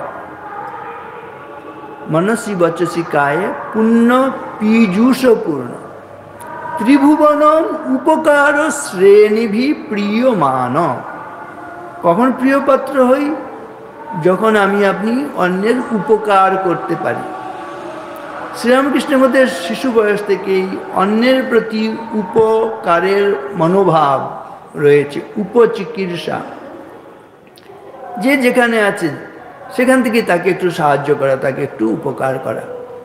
मनसि वचसि काये पुण्य पीजूष पूर्ण त्रिभुवनम उपकार श्रेणी भी प्रियमान। कখন प्रियपात्र हई, যখন আমি আপনি অন্যের উপকার করতে পারি। শ্রীরামকৃষ্ণের মধ্যে শিশু বয়স থেকেই অন্যের প্রতি উপকারের মনোভাব রয়েছে, উপচিকিৎসা। যে যেখানে আছে সেখান থেকে তাকে একটু সাহায্য করা, তাকে একটু উপকার করা।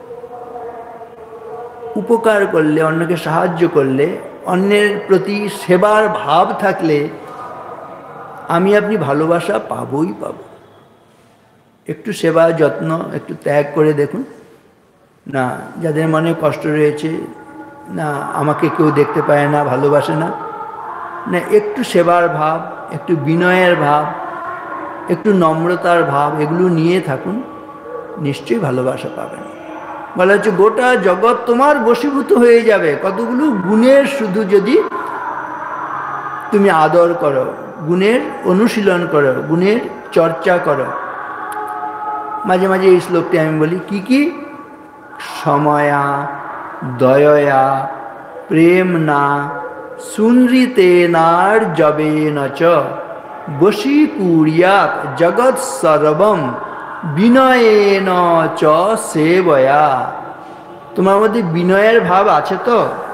উপকার করলে, অন্যকে সাহায্য করলে, অন্যের প্রতি সেবার ভাব থাকলে আমি আপনি ভালোবাসা পাবই পাব। একটু সেবা যত্ন একটু ত্যাগ করে দেখুন না, যাদের মনে কষ্ট রয়েছে, না আমাকে কেউ দেখতে পায় না, ভালোবাসে না, না একটু সেবার ভাব, একটু বিনয়ের ভাব, একটু নম্রতার ভাব, এগুলো নিয়ে থাকুন, নিশ্চয়ই ভালোবাসা পাবেন। বলা হচ্ছে গোটা জগৎ তোমার বশীভূত হয়ে যাবে কতগুলো গুণের শুধু যদি তুমি আদর করো, গুণের অনুশীলন করো, গুণের চর্চা করো। মাঝে মাঝে এই শ্লোকটি আমি বলি, কি কি? সময়া, দয়া, প্রেম না, সুনৃতে নার জবে নচ বশী কুর্যাৎ জগৎ সর্বম বিনয়েন চ সেবয়া। তোমার মধ্যে বিনয়ের ভাব আছে তো?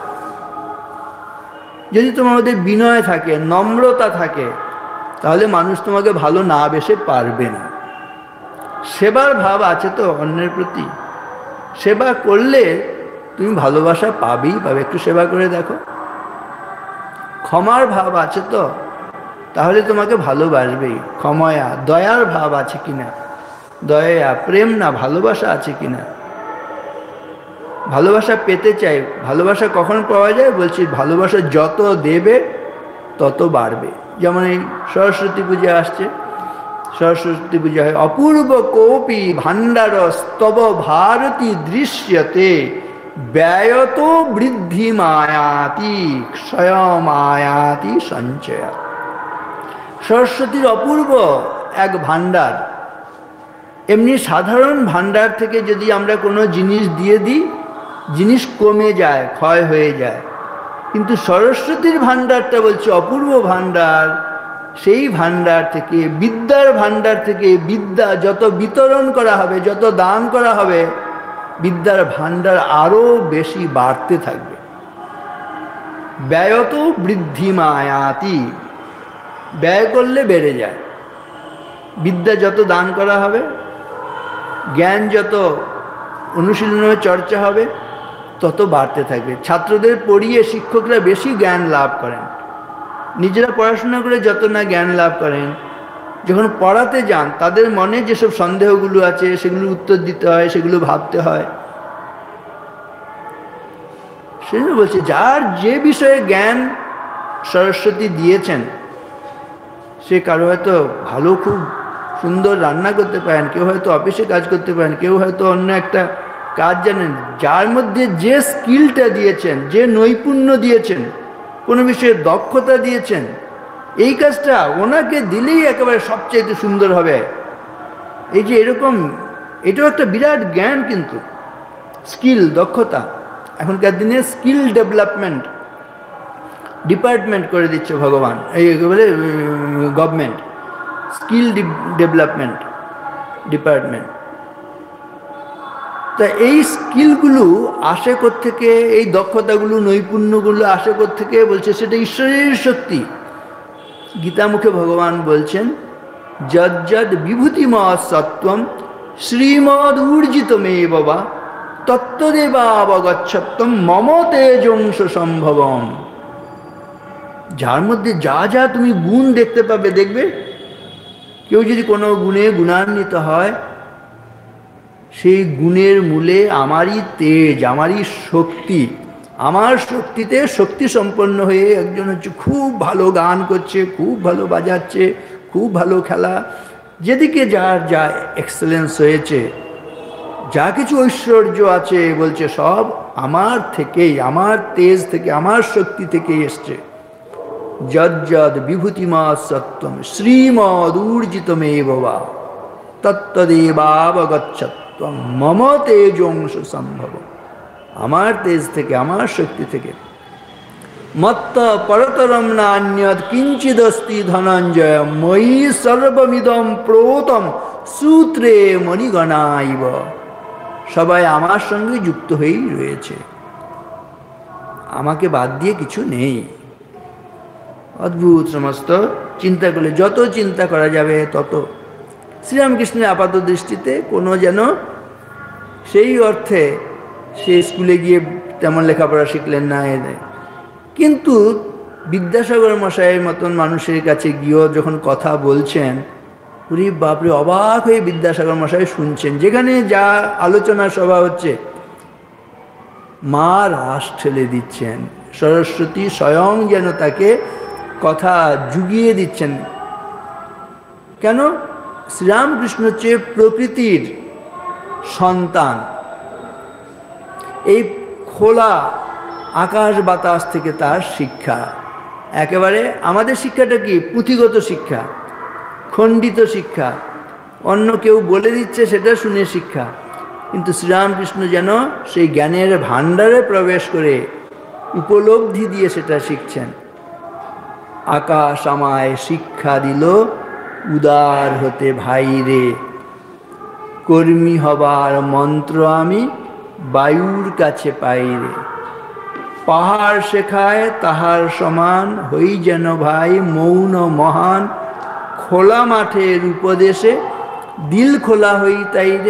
যদি তোমার মধ্যে বিনয় থাকে, নম্রতা থাকে, তাহলে মানুষ তোমাকে ভালো না বেসে পারবে না। সেবার ভাব আছে তো অন্যের প্রতি? সেবা করলে তুমি ভালোবাসা পাবেই পাবে। একটু সেবা করে দেখো। ক্ষমার ভাব আছে তো? তাহলে তোমাকে ভালোবাসবেই। ক্ষময়া, দয়ার ভাব আছে কিনা? দয়া, প্রেম না, ভালোবাসা আছে কিনা? ভালোবাসা পেতে চাই। ভালোবাসা কখন পাওয়া যায়? বলছি ভালোবাসা যত দেবে তত বাড়বে। যেমন এই সরস্বতী পূজা আসছে, সরস্বতী পূজা হয়, অপূর্ব কোপি ভাণ্ডার স্তব ভারতী দৃশ্যতে ব্যয়ত বৃদ্ধি মায়াতি ক্ষয় মায়াতি সঞ্চয়। সরস্বতীর অপূর্ব এক ভাণ্ডার। এমনি সাধারণ ভাণ্ডার থেকে যদি আমরা কোনো জিনিস দিয়ে দিই, জিনিস কমে যায়, ক্ষয় হয়ে যায়। কিন্তু সরস্বতীর ভাণ্ডারটা বলছে অপূর্ব ভাণ্ডার। সেই ভাণ্ডার থেকে, বিদ্যার ভাণ্ডার থেকে, বিদ্যা যত বিতরণ করা হবে, যত দান করা হবে, বিদ্যার ভাণ্ডার আরো বেশি বাড়তে থাকবে। ব্যয়ত বৃদ্ধি মায়াতি, ব্যয় করলে বেড়ে যায়। বিদ্যা যত দান করা হবে, জ্ঞান যত অনুশীলনের চর্চা হবে, তত বাড়তে থাকবে। ছাত্রদের পড়িয়ে শিক্ষকরা বেশি জ্ঞান লাভ করেন। নিজেরা পড়াশোনা করে যত না জ্ঞান লাভ করেন, যখন পড়াতে যান তাদের মনে যেসব সন্দেহগুলো আছে সেগুলো উত্তর দিতে হয়, সেগুলো ভাবতে হয়। সেজন্য বলছে যার যে বিষয়ে জ্ঞান সরস্বতী দিয়েছেন, সে কারো হয়তো ভালো খুব সুন্দর রান্না করতে পারেন, কেউ হয়তো অফিসে কাজ করতে পারেন, কেউ হয়তো অন্য একটা কাজ জানেন। যার মধ্যে যে স্কিলটা দিয়েছেন, যে নৈপুণ্য দিয়েছেন, কোনো বিষয়ে দক্ষতা দিয়েছেন, এই কাজটা ওনাকে দিলেই একেবারে সবচেয়ে সুন্দর হবে। এই যে এরকম, এটাও একটা বিরাট জ্ঞান, কিন্তু স্কিল, দক্ষতা। এখনকার দিনে স্কিল ডেভেলপমেন্ট ডিপার্টমেন্ট করে দিচ্ছে ভগবান, এই বলে গভর্নমেন্ট, স্কিল ডেভেলপমেন্ট ডিপার্টমেন্ট। তা এই স্কিলগুলো আসে কোত্থেকে, এই দক্ষতাগুলো নৈপুণ্যগুলো আসে কোত্থেকে? বলছে সেটা ঈশ্বরের শক্তি। গীতামুখে ভগবান বলছেন, যজ্জদ বিভূতিমৎ সত্ত্বম শ্রীমদ ঊর্জিতমেব বা তত্ত্বদেবাবগচ্ছত্বম মম তেজংশ সম্ভবম। যার মধ্যে যা যা তুমি গুণ দেখতে পাবে, দেখবে কেউ যদি কোনো গুণে গুণান্বিত হয়, সেই গুণের মূলে আমারই তেজ, আমারই শক্তি, আমার শক্তিতে শক্তি সম্পন্ন হয়ে একজন হচ্ছে খুব ভালো গান করছে, খুব ভালো বাজাচ্ছে, খুব ভালো খেলা, যেদিকে যার যা এক্সেলেন্স হয়েছে, যা কিছু ঐশ্বর্য আছে, বলছে সব আমার থেকেই, আমার তেজ থেকে, আমার শক্তি থেকেই এসছে। যজ্জদ বিভূতিমৎ সত্যম শ্রীমদ ঊর্জিতমেব বা তত্ত্বদেবাবগচ্ছত্বম মম তেজংশ সম্ভব। আমার তেজ থেকে, আমার শক্তি থেকে। মত্ত পরতরম নান্যদ কিঞ্চিদস্তি ধনঞ্জয় ময়ি সর্বমিদম প্রোতম সূত্রে মণিগণাইব। সবাই আমার সঙ্গে যুক্ত হয়েই রয়েছে, আমাকে বাদ দিয়ে কিছু নেই। অদ্ভুত সমস্ত চিন্তা করলে, যত চিন্তা করা যাবে তত শ্রীরামকৃষ্ণের আপাত দৃষ্টিতে কোনো যেন সেই অর্থে সে স্কুলে গিয়ে তেমন লেখাপড়া শিখলেন না, এদের কিন্তু বিদ্যাসাগর মশাইয়ের মতন মানুষের কাছে গিয়েও যখন কথা বলছেন, উরি বাপরে, অবাক হয়ে বিদ্যাসাগর মশাই শুনছেন। যেখানে যা আলোচনা সভা হচ্ছে, মা রাস ঠেলে দিচ্ছেন, সরস্বতী স্বয়ং যেন তাকে কথা জুগিয়ে দিচ্ছেন। কেন? শ্রীরামকৃষ্ণ হচ্ছে প্রকৃতির সন্তান। এই খোলা আকাশ বাতাস থেকে তার শিক্ষা। একেবারে আমাদের শিক্ষাটা কি? পুঁথিগত শিক্ষা, খণ্ডিত শিক্ষা, অন্য কেউ বলে দিচ্ছে সেটা শুনে শিক্ষা। কিন্তু শ্রীরামকৃষ্ণ যেন সেই জ্ঞানের ভাণ্ডারে প্রবেশ করে উপলব্ধি দিয়ে সেটা শিখছেন। আকাশ আমায় শিক্ষা দিল উদার হতে ভাই রে, কর্মী হবার মন্ত্র আমি বায়ুর কাছে পাই রে। পাহাড় শেখায় তাহার সমান, হই যেন ভাই মৌন মহান, খোলা মাঠের উপদেশে দিল খোলা হই তাই রে।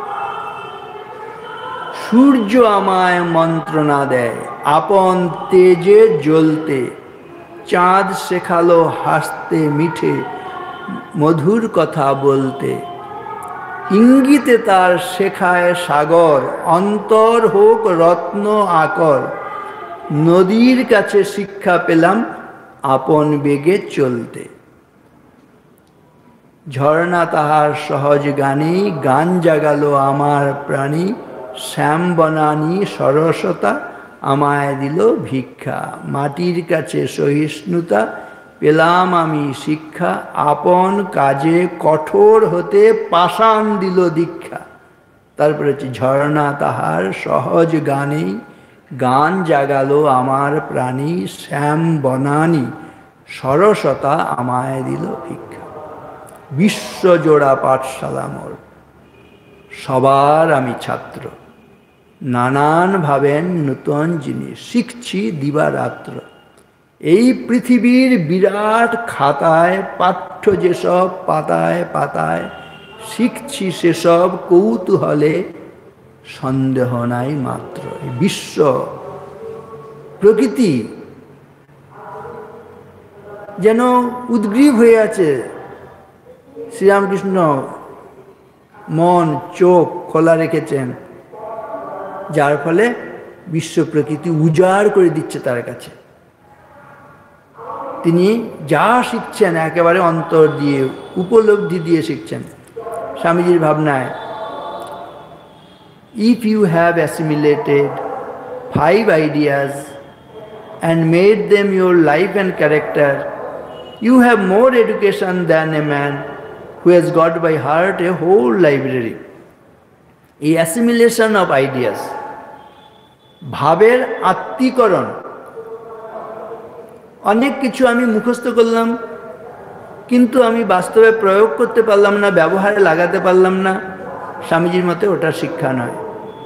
সূর্য আমায় মন্ত্রণা দেয় আপন তেজে জ্বলতে, চাঁদ শেখালো হাসতে মিঠে মধুর কথা বলতে। ইঙ্গিতে তার শেখায় সাগর, অন্তর হোক রত্ন আকর। নদীর কাছে শিক্ষা পেলাম আপন বেগে চলতে। ঝর্ণা তাহার সহজ গানেই গান জাগালো আমার প্রাণী, শ্যাম বনানী সরসতা আমায় দিল ভিক্ষা। মাটির কাছে সহিষ্ণুতা পেলাম আমি শিক্ষা, আপন কাজে কঠোর হতে পাষাণ দিল দীক্ষা। তারপরে হচ্ছে ঝর্ণা তাহার সহজ গানেই গান জাগালো আমার প্রাণী, শ্যাম বনানী সরসতা আমায় দিল ভিক্ষা। বিশ্বজোড়া পাঠশালা মোর, সবার আমি ছাত্র, নানান ভাবেন নূতন জিনিস শিখছি দিবারাত্র। এই পৃথিবীর বিরাট খাতায় পাঠ্য যেসব পাতায় পাতায়, শিখছি সেসব কৌতূহলে সন্দেহ নাই মাত্র। বিশ্ব প্রকৃতি যেন উদ্গ্রীব হয়ে আছে। শ্রীরামকৃষ্ণ মন চোখ খোলা রেখেছেন, যার ফলে বিশ্ব প্রকৃতি উজাড় করে দিচ্ছে তার কাছে। তিনি যা শিখছেন একেবারে অন্তর দিয়ে, উপলব্ধি দিয়ে শিখছেন। স্বামীজির ভাবনায়, if you have assimilated five ideas and made them your life and character, you have more education than a man who has got by heart a whole library. এই অ্যাসিমিলেশন অফ আইডিয়াস, ভাবের আত্মীকরণ। অনেক কিছু আমি মুখস্থ করলাম, কিন্তু আমি বাস্তবে প্রয়োগ করতে পারলাম না, ব্যবহারে লাগাতে পারলাম না। স্বামীজির মতে ওটা শিক্ষা নয়।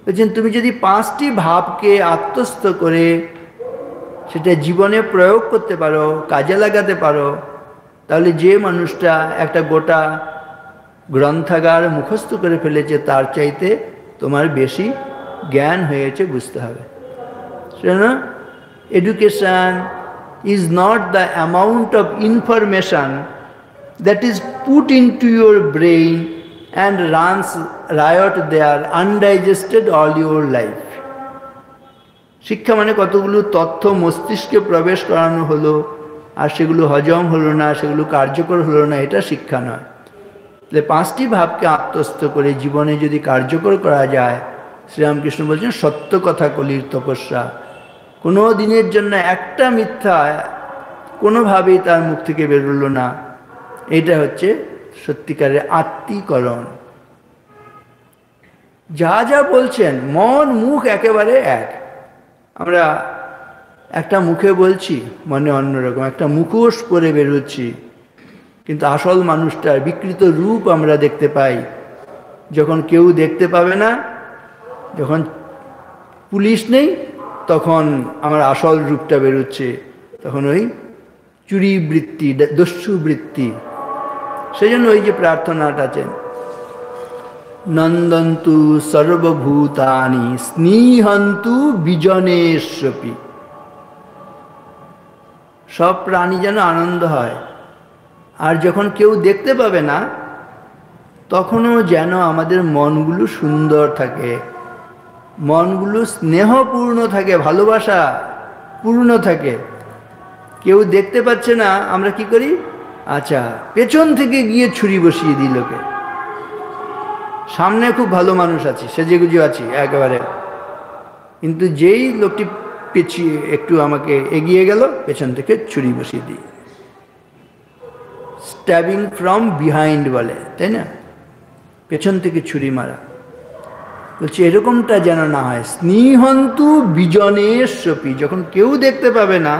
বলছেন তুমি যদি পাঁচটি ভাবকে আত্মস্থ করে সেটা জীবনে প্রয়োগ করতে পারো, কাজে লাগাতে পারো, তাহলে যে মানুষটা একটা গোটা গ্রন্থাগার মুখস্থ করে ফেলেছে তার চাইতে তোমার বেশি জ্ঞান হয়েছে বুঝতে হবে। শোনো, education is not the amount of information that is put into your brain and runs riot there undigested all your life. শিক্ষা মানে কতগুলো তথ্য মস্তিষ্কে প্রবেশ করানো হলো আর সেগুলো হজম হলো না, সেগুলো কার্যকর হলো না, এটা শিক্ষা নয়। তাহলে পাঁচটি ভাবকে আত্মস্থ করে জীবনে যদি কার্যকর করা যায়, শ্রীরামকৃষ্ণ বলছেন সত্য কথা কলির তপস্যা। কোনো দিনের জন্য একটা মিথ্যা কোনোভাবেই তার মুখ থেকে বেরোলো না, এটা হচ্ছে সত্যিকারের আত্মীকরণ। যা যা বলছেন মন মুখ একেবারে এক। আমরা একটা মুখে বলছি, মনে অন্যরকম, একটা মুখোশ পরে বেরোচ্ছি, কিন্তু আসল মানুষটার বিকৃত রূপ আমরা দেখতে পাই। যখন কেউ দেখতে পাবে না, যখন পুলিশ নেই, তখন আমার আসল রূপটা বেরোচ্ছে, তখন ওই চুরি বৃত্তি, দস্যু বৃত্তি। সেই জন্য ওই যে প্রার্থনাটা আছে, নন্দন্তু সর্বভূতানি স্নিহন্তু বিজনেশ্বপি, সব প্রাণী যেন আনন্দ হয়। আর যখন কেউ দেখতে পাবে না, তখনও যেন আমাদের মনগুলো সুন্দর থাকে, মনগুলো স্নেহপূর্ণ থাকে, ভালোবাসা পূর্ণ থাকে। কেউ দেখতে পাচ্ছে না, আমরা কি করি? আচ্ছা, পেছন থেকে গিয়ে ছুরি বসিয়ে দিই লোকে। সামনে খুব ভালো মানুষ আছে, সেজেগুজে আছি একেবারে, কিন্তু যেই লোকটি পিছিয়ে একটু আমাকে এগিয়ে গেল, পেছন থেকে ছুরি বসিয়ে দিই। স্ট্যাবিং ফ্রম বিহাইন্ড বলে, তাই না? পেছন থেকে ছুরি মারা। বলছি এরকমটা যেন না হয়। স্নিহন্তু বিজনেশ্বপি, যখন কেউ দেখতে পাবে না,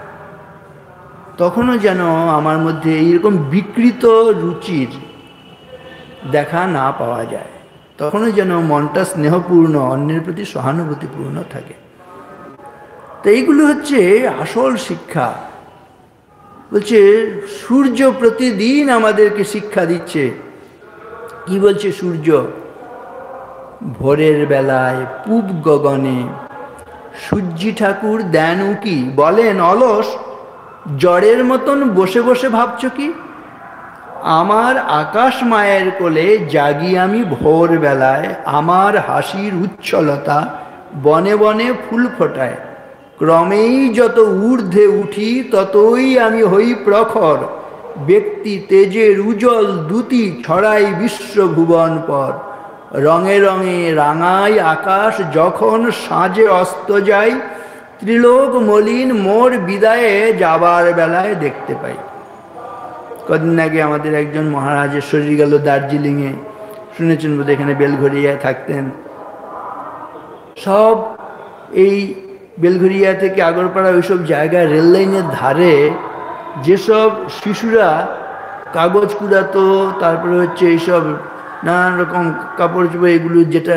তখনও যেন আমার মধ্যে এইরকম বিকৃত রুচির দেখা না পাওয়া যায়, তখনও যেন মনটা স্নেহপূর্ণ, অন্যের প্রতি সহানুভূতিপূর্ণ থাকে। তো এইগুলো হচ্ছে আসল শিক্ষা। বলছে সূর্য প্রতিদিন আমাদেরকে শিক্ষা দিচ্ছে। কি বলছে সূর্য? ভোরের বেলায় পূব গগনে সূর্যি ঠাকুর দেন উকি, বলেন অলস জড়ের মতন বসে বসে ভাবছ কি? আমার আকাশ মায়ের কোলে জাগি আমি ভোর বেলায়, আমার হাসির উচ্ছলতা বনে বনে ফুল ফোটায়, ক্রমেই যত ঊর্ধ্বে উঠি ততই আমি হই প্রখর, ব্যক্তি তেজের উজ্জ্বল দ্যুতি ছড়াই বিশ্বভুবন পর, রঙে রঙে রাঙাই আকাশ যখন সাঁজে অস্ত যাই, ত্রিলোক মলিন মোর বিদায়ে যাবার বেলায় দেখতে পাই। কদিন আগে আমাদের একজন মহারাজের শরীর গেল দার্জিলিংয়ে, শুনেছেন বোধ, এখানে বেলঘরিয়ায় থাকতেন। সব এই বেলঘরিয়া থেকে আগরপাড়া ওইসব জায়গায় রেল লাইনের ধারে যেসব শিশুরা কাগজ কুড়াতো, তারপরে হচ্ছে এইসব নানান রকম কাপড় চোপড়, এগুলো যেটা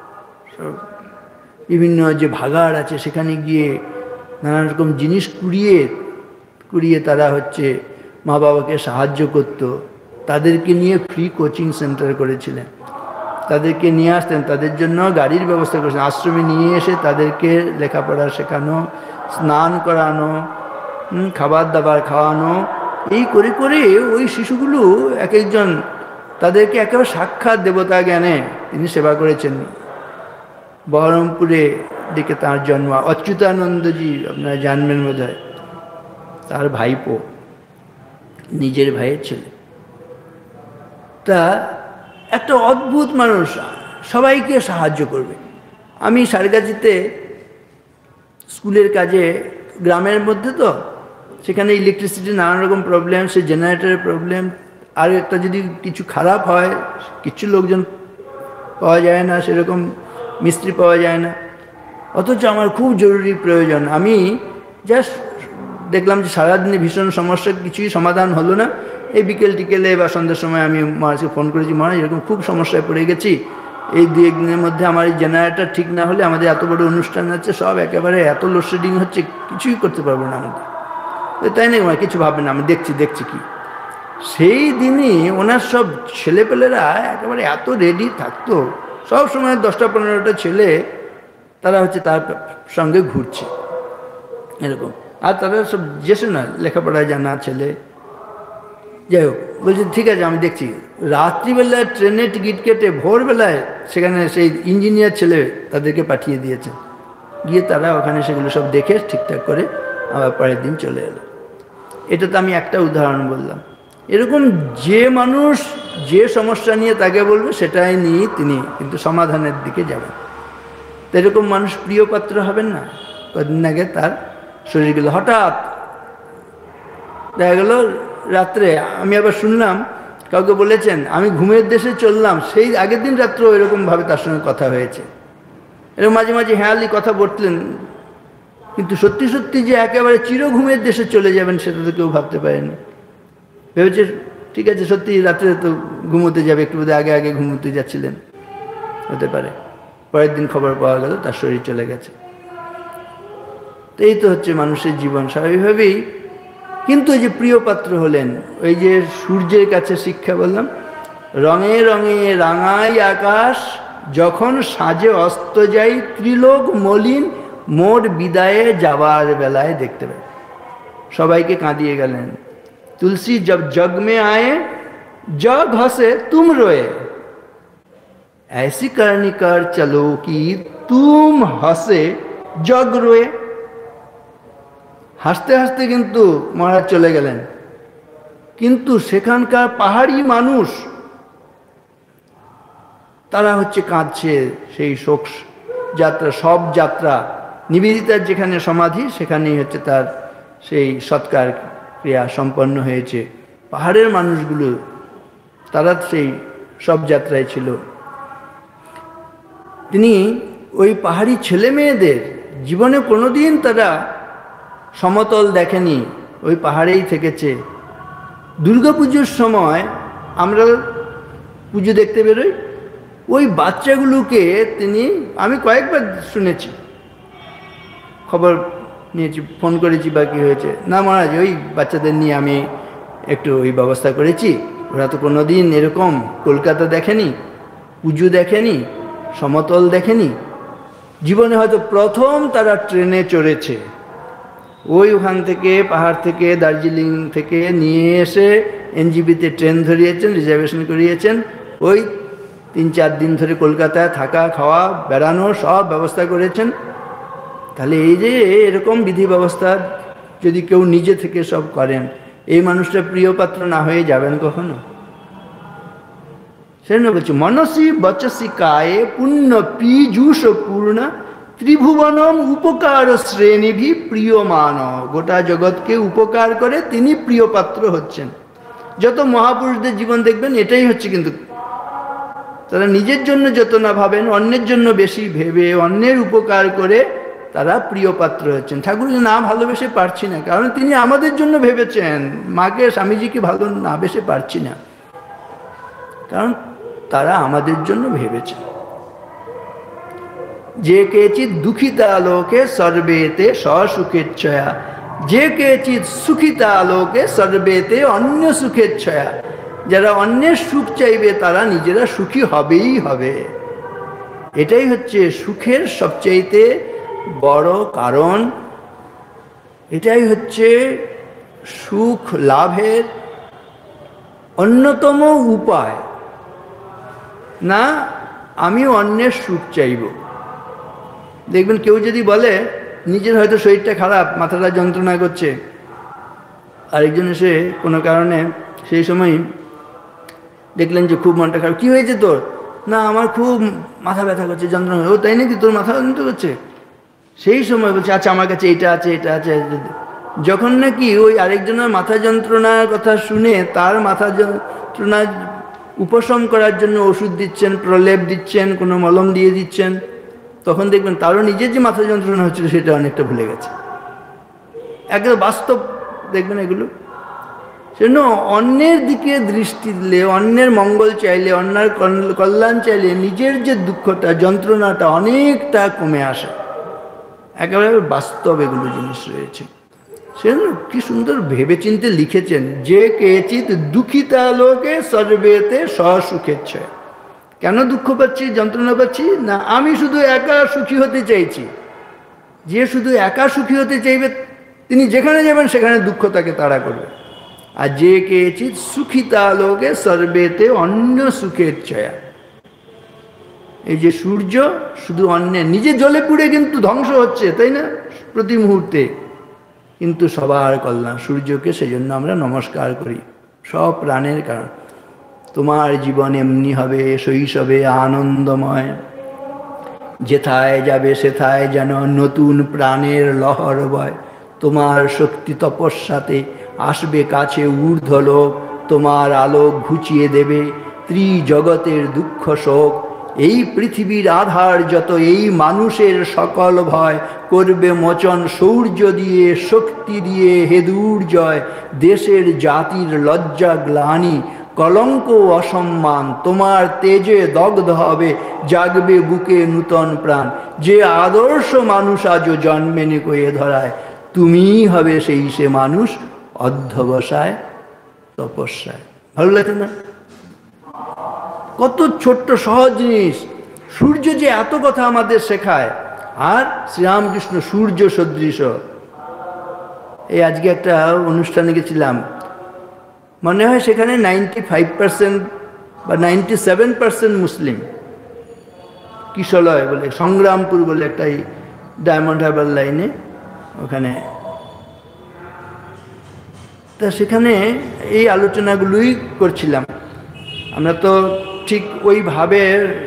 বিভিন্ন যে ভাগাড় আছে সেখানে গিয়ে নানান রকম জিনিস কুড়িয়ে কুড়িয়ে তারা হচ্ছে মা বাবাকে সাহায্য করত। তাদেরকে নিয়ে ফ্রি কোচিং সেন্টার করেছিলেন, তাদেরকে নিয়ে আসতেন, তাদের জন্য গাড়ির ব্যবস্থা করেছেন, আশ্রমে নিয়ে এসে তাদেরকে লেখাপড়া শেখানো, স্নান করানো, খাবার দাবার খাওয়ানো, এই করে করে ওই শিশুগুলো এক একজন তাদেরকে একেবারে সাক্ষাৎ দেবতা জ্ঞানে তিনি সেবা করেছেন। বহরমপুরে দিকে তার জন্ম, অচ্যুতানন্দজি আপনারা জানবেন বোধ হয়, তার ভাইপো, নিজের ভাইয়ের ছেলে। তা একটা অদ্ভুত মানুষ, সবাইকে সাহায্য করবে। আমি সারগাছিতে স্কুলের কাজে, গ্রামের মধ্যে তো, সেখানে ইলেকট্রিসিটির নানান রকম প্রবলেম, সে জেনারেটরের প্রবলেম, আর একটা যদি কিছু খারাপ হয়, কিছু লোকজন পাওয়া যায় না, সেরকম মিস্ত্রি পাওয়া যায় না, অথচ আমার খুব জরুরি প্রয়োজন। আমি জাস্ট দেখলাম যে সারাদিনে ভীষণ সমস্যা, কিছুই সমাধান হলো না। এই বিকেল টিকেলে বা সন্ধ্যার সময় আমি মহারাজকে ফোন করেছি, মহারাজ এরকম খুব সমস্যায় পড়ে গেছি, এই দু একদিনের মধ্যে আমার এই জেনারেটর ঠিক না হলে আমাদের এত বড় অনুষ্ঠান আছে, সব একেবারে এত লোডশেডিং হচ্ছে, কিছুই করতে পারবো না আমাদের। তাই না, কিছু ভাববে না, আমি দেখছি দেখছি কি। সেই দিনই ওনার সব ছেলেপেলেরা একেবারে এত রেডি থাকতো, সব সময় দশটা পনেরোটা ছেলে তারা হচ্ছে তার সঙ্গে ঘুরছে এরকম। আর তারা সব যেসে না লেখাপড়ায় জানা ছেলে। যাই হোক, বলছি ঠিক আছে আমি দেখছি। রাত্রিবেলায় ট্রেনে টিকিট কেটে ভোরবেলায় সেখানে সেই ইঞ্জিনিয়ার ছেলে তাদেরকে পাঠিয়ে দিয়েছে, গিয়ে তারা ওখানে সেগুলো সব দেখে ঠিকঠাক করে আবার পরের দিন চলে এলো। এটা তো আমি একটা উদাহরণ বললাম। এরকম যে মানুষ যে সমস্যা নিয়ে তাকে বলবে সেটাই নিয়ে তিনি কিন্তু সমাধানের দিকে যাবেন। তো এরকম মানুষ প্রিয় পাত্র হবেন না। কদিন আগে তার শরীরগুলো হঠাৎ দেখা গেল রাত্রে, আমি আবার শুনলাম কাউকে বলেছেন আমি ঘুমের দেশে চললাম, সেই আগের দিন রাত্রে এরকমভাবে তার সঙ্গে কথা হয়েছে। এরকম মাঝে মাঝে হেয়ালি কথা বলতেন, কিন্তু সত্যি সত্যি যে একেবারে চির ঘুমের দেশে চলে যাবেন সেটা তো কেউ ভাবতে পারেনি। ভেবেছে ঠিক আছে সত্যি রাত্রে তো ঘুমোতে যাবে, একটু বোধহয় আগে আগে ঘুমোতে যাচ্ছিলেন, হতে পারে। পরের দিন খবর পাওয়া গেল তার শরীর চলে গেছে। তো এই তো হচ্ছে মানুষের জীবন স্বাভাবিকভাবেই। কিন্তু ওই যে প্রিয় পাত্র হলেন, ওই যে সূর্যের কাছে শিক্ষা বললাম, রঙে রঙে রাঙাই আকাশ যখন সাজে অস্ত যাই, ত্রিলোক মলিন মোর বিদায়ে যাবার বেলায় দেখতে পাই। সবাইকে কাঁদিয়ে গেলেন। तुलसी जब जग में आए जग हंसे तुम रोए, ऐसी करनी कर चलो कि तुम हंसे जग रोए। হাসতে হাসতে কিন্তু মহারাজ চলে গেলেন, কিন্তু সেখানকার পাহাড়ি মানুষ তারা হচ্ছে কাঁদছে। সেই শোক যাত্রা, সব যাত্রা, নিবেদিতার যেখানে সমাধি সেখানেই হচ্ছে তার সেই সৎকার ক্রিয়া সম্পন্ন হয়েছে। পাহাড়ের মানুষগুলো তারা সেই সব যাত্রায় ছিল। তিনি ওই পাহাড়ি ছেলে মেয়েদের জীবনে কোনোদিন তারা সমতল দেখেনি, ওই পাহাড়েই থেকেছে। দুর্গা পুজোর সময় আমরা পুজো দেখতে বেরোই, ওই বাচ্চাগুলোকে তিনি, আমি কয়েকবার শুনেছি, খবর নিয়েছি, ফোন করেছি বা কী হয়েছে, না মহারাজ ওই বাচ্চাদের নিয়ে আমি একটু ওই ব্যবস্থা করেছি, ওরা তো কোনো দিন এরকম কলকাতা দেখেনি, পুজো দেখেনি, সমতল দেখেনি, জীবনে হয়তো প্রথম তারা ট্রেনে চড়েছে। ওই ওখান থেকে পাহাড় থেকে দার্জিলিং থেকে নিয়ে এসে এনজিবিতে ট্রেন ধরিয়েছেন, রিজার্ভেশন করিয়েছেন, ওই তিন চার দিন ধরে কলকাতায় থাকা খাওয়া বেড়ানো সব ব্যবস্থা করেছেন। তাহলে এই যে এরকম বিধি ব্যবস্থা যদি কেউ নিজে থেকে সব করেন, এই মানুষটা প্রিয় পাত্র না হয়ে যাবেন কখনো? সেজন্য বলছি মনসি বচসি কায়ে পুণ্য পীযূষ পূর্ণ ত্রিভুবনম উপকার শ্রেণীভি প্রিয় মান। গোটা জগৎকে উপকার করে তিনি প্রিয় পাত্র হচ্ছেন। যত মহাপুরুষদের জীবন দেখবেন এটাই হচ্ছে, কিন্তু তারা নিজের জন্য যত না ভাবেন, অন্যের জন্য বেশি ভেবে অন্যের উপকার করে তারা প্রিয় পাত্র হচ্ছেন। ঠাকুরকে না ভালোবেসে পারছি না, কারণ তিনি আমাদের জন্য ভেবেছেন। মাকে স্বামীজিকে ভালো না বেসে পারছি না, কারণ তারা আমাদের জন্য ভেবেছেন। যে কেচিৎ দুঃখিতা লোকে সর্বেতে সসুখেচ্ছয়া, যে কেচিৎ সুখিতা লোকে সর্বেতে অন্য সুখেচ্ছয়া। যারা অন্যের সুখ চাইবে তারা নিজেরা সুখী হবেই হবে। এটাই হচ্ছে সুখের সবচাইতে বড় কারণ, এটাই হচ্ছে সুখ লাভের অন্যতম উপায়। না আমি অন্যের সুখ চাইব। দেখবেন কেউ যদি বলে নিজের হয়তো শরীরটা খারাপ, মাথাটা যন্ত্রণা করছে, আরেকজন এসে কোনো কারণে সেই সময় দেখলেন যে খুব মনটা খারাপ, কী হয়েছে তোর? না আমার খুব মাথা ব্যথা করছে, যন্ত্রণা। ও তাই নাকি, তোর মাথা যন্ত্রণা করছে? সেই সময় বলছে আচ্ছা আমার কাছে এটা আছে এটা আছে। যখন নাকি ওই আরেকজনের মাথা যন্ত্রণার কথা শুনে তার মাথা যন্ত্রণা উপশম করার জন্য ওষুধ দিচ্ছেন, প্রলেপ দিচ্ছেন, কোনো মলম দিয়ে দিচ্ছেন, তখন দেখবেন তারও নিজের যে মাথা যন্ত্রণা হচ্ছিল সেটা অনেকটা ভুলে গেছে। একদম বাস্তব দেখবেন এগুলো। সেজন্য অন্যের দিকে দৃষ্টি দিলে, অন্যের মঙ্গল চাইলে, অন্যের কল্যাণ চাইলে নিজের যে দুঃখটা, যন্ত্রণাটা অনেকটা কমে আসে। একেবারে বাস্তব এগুলো জিনিস রয়েছে। সেজন্য কি সুন্দর ভেবেচিন্তে লিখেছেন, যে কেচিৎ দুঃখিতা লোকে সর্বেতে সসুখেচ্ছা। কেন দুঃখ পাচ্ছি, যন্ত্রণা পাচ্ছি? না আমি শুধু একা সুখী হতে চাইছি। যে শুধু একা সুখী হতে চাইবে তিনি যেখানে যাবেন সেখানে দুঃখ তাকে তাড়া করবে। আর যে কেচিৎ সুখিতা লোকে সর্বেতে অন্য সুখেচ্ছয়া, এই যে সূর্য শুধু অন্যের, নিজে জ্বলে পুড়ে কিন্তু ধ্বংস হচ্ছে, তাই না, প্রতি মুহূর্তে, কিন্তু সবার কল্যাণ। সূর্যকে সেজন্য আমরা নমস্কার করি, সব প্রাণের কারণ। তোমার জীবন এমনি হবে শৈশবে আনন্দময়, যেথায় যাবে সেথায় যেন নতুন প্রাণের লহর বয়। তোমার শক্তি তপস্যাতে আসবে কাছে ঊর্ধ্বলোক, তোমার আলো ঘুচিয়ে দেবে ত্রিজগতের দুঃখ শোক। এই পৃথিবীর আধার যত, এই মানুষের সকল ভয়, করবে মোচন সূর্য দিয়ে, শক্তি দিয়ে হে দুর্জয়। দেশের জাতির লজ্জা গ্লানি, কলঙ্ক অসম্মান, তোমার তেজে দগ্ধ হবে, জাগবে বুকে নূতন প্রাণ। যে আদর্শ মানুষ আজও জন্মেনি কয়ে ধরায়, তুমিই হবে সেই সে মানুষ অধ্যবসায় তপস্যায়। ভালো লাগে না? কত ছোট্ট সহজ জিনিস। সূর্য যে এত কথা আমাদের শেখায়, আর শ্রীরামকৃষ্ণ সূর্য সদৃশ। এই আজকে একটা অনুষ্ঠানে গেছিলাম, মনে হয় সেখানে নাইনটি ফাইভ পার্সেন্ট বা ninety seven percent Muslim. Kishalay বলে, সংগ্রামপুর বলে একটা ডায়মন্ড হারবার লাইনে, ওখানে। তা সেখানে এই আলোচনাগুলোই করছিলাম। আমরা তো ঠিক ওইভাবে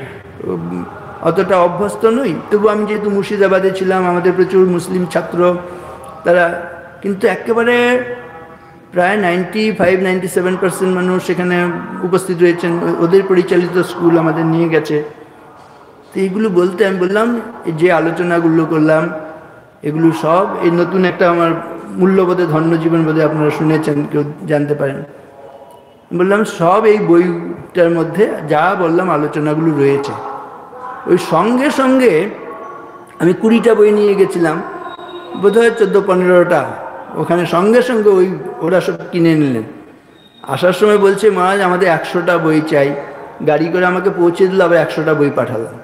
অতটা অভ্যস্ত নই, তবু আমি যেহেতু মুর্শিদাবাদে ছিলাম, আমাদের প্রচুর মুসলিম ছাত্র, তারা কিন্তু একেবারে প্রায় ninety five ninety seven percent মানুষ সেখানে উপস্থিত রয়েছেন। ওদের পরিচালিত স্কুল আমাদের নিয়ে গেছে। তো এইগুলো বলতে আমি বললাম, যে আলোচনাগুলো করলাম এগুলো সব এই নতুন একটা আমার মূল্যবোধে ধন্যজীবন বোধে আপনারা শুনেছেন, কেউ জানতে পারেন। বললাম সব এই বইটার মধ্যে যা বললাম আলোচনাগুলো রয়েছে। ওই সঙ্গে সঙ্গে আমি কুড়িটা বই নিয়ে গেছিলাম, বোধহয় চোদ্দো পনেরোটা ওখানে সঙ্গে সঙ্গে ওই ওরা সব কিনে নিলেন। আসার সময় বলছে, মহারাজ আমাদের একশোটা বই চাই। গাড়ি করে আমাকে পৌঁছে দিল, আবার একশোটা বই পাঠালাম।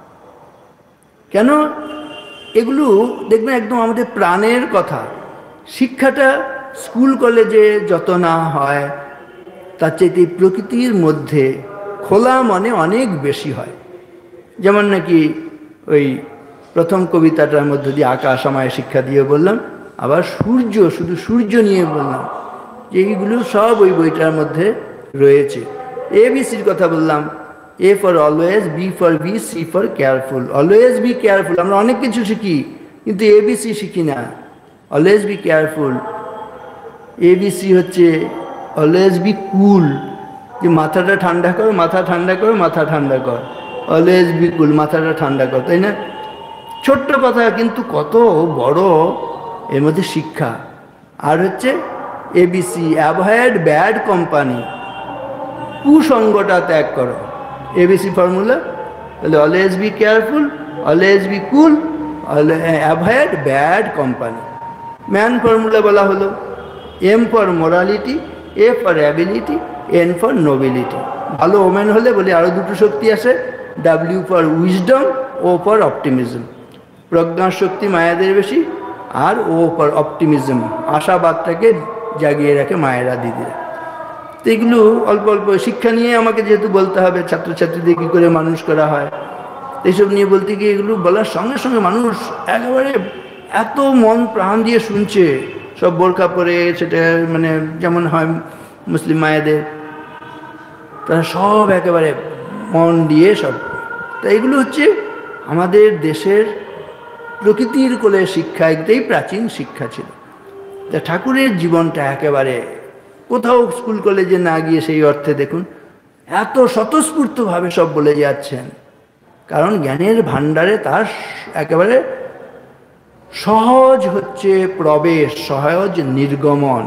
কেন? এগুলো দেখবেন একদম আমাদের প্রাণের কথা। শিক্ষাটা স্কুল কলেজে যত না হয়, তার চাইতে প্রকৃতির মধ্যে খোলা মনে অনেক বেশি হয়। যেমন নাকি ওই প্রথম কবিতাটার মধ্যে দিয়ে আকাশ আমায় শিক্ষা দিয়ে বললাম, আবার সূর্য, শুধু সূর্য নিয়ে বললাম, যে এইগুলো সব ওই বইটার মধ্যে রয়েছে। এবিসির কথা বললাম, A for always, B for be, C for careful. Always be careful, আমরা অনেক কিছু শিখি কিন্তু এবিসি শিখি না। Always be careful. এবিসি হচ্ছে অলওয়েজ বি কুল, যে মাথাটা ঠান্ডা কর, মাথা ঠান্ডা কর, মাথা ঠান্ডা কর। অলওয়েজ বি কুল, মাথাটা ঠান্ডা কর, তাই না? ছোট্ট কথা কিন্তু কত বড় এর মধ্যে শিক্ষা। আর হচ্ছে এবিসি, অ্যাভয়েড ব্যাড কোম্পানি, কুসঙ্গটা ত্যাগ করো। এবিসি ফর্মুলা, তাহলে always be careful, always be cool, avoid bad company. Man formula বলা হলো, M for morality, A for ability, N for nobility. ভালো ওমেন হলে বলে আরও দুটো শক্তি আসে, W for wisdom, O for optimism. প্রজ্ঞার শক্তি মায়াদের বেশি, আর ও ফর অপটিমিজম, আশাবাদটাকে জাগিয়ে রাখে মায়েরা, দিদিরা। তো এগুলো অল্প অল্প শিক্ষা নিয়ে আমাকে যেহেতু বলতে হবে, ছাত্রছাত্রীদের কী করে মানুষ করা হয়, এইসব নিয়ে বলতে গিয়ে এগুলো বলার সঙ্গে সঙ্গে মানুষ একেবারে এত মন প্রাণ দিয়ে শুনছে। সব বোরখা পরে, সেটা মানে যেমন হয় মুসলিম মায়েদের, তারা সব একেবারে মন দিয়ে সব। তা এগুলো হচ্ছে আমাদের দেশের প্রকৃতির কোলে শিক্ষা, একটাই প্রাচীন শিক্ষা ছিল। তা ঠাকুরের জীবনটা একেবারে কোথাও স্কুল কলেজে না গিয়ে সেই অর্থে দেখুন এত স্বতঃস্ফূর্তভাবে সব বলে যাচ্ছেন, কারণ জ্ঞানের ভাণ্ডারে তার একেবারে সহজ হচ্ছে প্রবেশ, সহজ নির্গমন।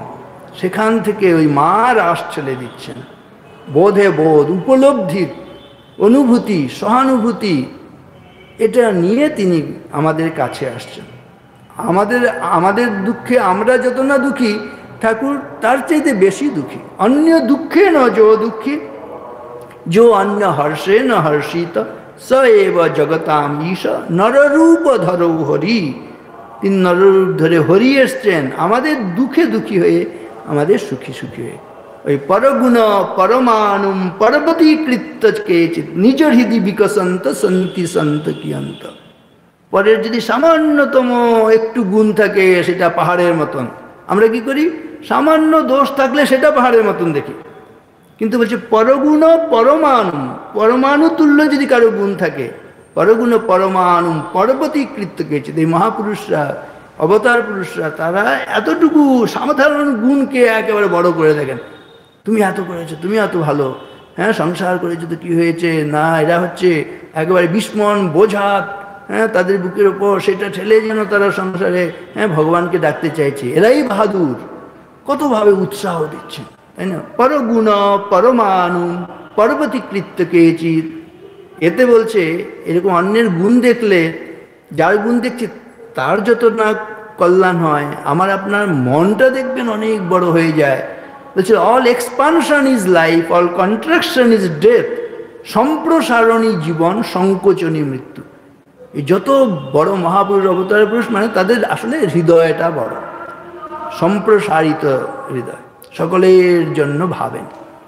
সেখান থেকে ওই মা রাস ছেড়ে দিচ্ছেন। বোধে বোধ, উপলব্ধির অনুভূতি, সহানুভূতি, এটা নিয়ে তিনি আমাদের কাছে আসছেন। আমাদের আমাদের দুঃখে আমরা যত না দুঃখী, ঠাকুর তার চাইতে বেশি দুঃখী। অন্য দুঃখে ন যো দুঃখী, যো অন্য হর্ষে ন হর্ষিত, স এব জগতাম ঈশ নররূপ ধরৌ হরি। তিনি নররূপ ধরে হরি এসছেন আমাদের দুঃখে দুঃখী হয়ে, আমাদের সুখী সুখী হয়ে। ওই পরগুণ পরমাণুম পর্বতীকৃত্য কেচিৎ নিজ হৃদি বিকসন্ত সন্তি সন্ত কিয়ন্ত। পরের যদি সামান্যতম একটু গুণ থাকে সেটা পাহাড়ের মতন, আমরা কি করি? সামান্য দোষ থাকলে সেটা পাহাড়ের মতন দেখি। কিন্তু বলছে পরগুণ পরমাণু, পরমাণু তুল্য যদি কারো গুণ থাকে, পরগুণ পরমাণু পর্বতীকৃত্য কেচিৎ। এই মহাপুরুষরা, অবতার পুরুষরা, তারা এতটুকু সাধারণ গুণকে একেবারে বড় করে দেখেন। তুমি এত করেছো, তুমি এত ভালো, হ্যাঁ সংসার করেছো তো কি হয়েছে, না এরা হচ্ছে একেবারে বিস্মন বোঝা, হ্যাঁ তাদের বুকের ওপর সেটা ঠেলে যেন তারা সংসারে হ্যাঁ ভগবানকে ডাকতে চাইছে। এরাই বাহাদুর, কতভাবে উৎসাহ দিচ্ছে, তাই না? পরগুণ পরমাণু পর্বতীকৃত্য কেচিৎ। এতে বলছে এরকম অন্যের গুণ দেখলে, যার গুণ দেখছি তার যত না কল্যাণ হয়, আমার আপনার মনটা দেখবেন অনেক বড় হয়ে যায়। বলছে all expansion is life, all contraction is death, সম্প্রসারণী জীবন, সংকোচনী মৃত্যু। এই যত বড় মহাপুরুষ, অবতার পুরুষ, মানে তাদের আসলে হৃদয়টা বড়, সম্প্রসারিত হৃদয়, সকলের জন্য ভাবেন।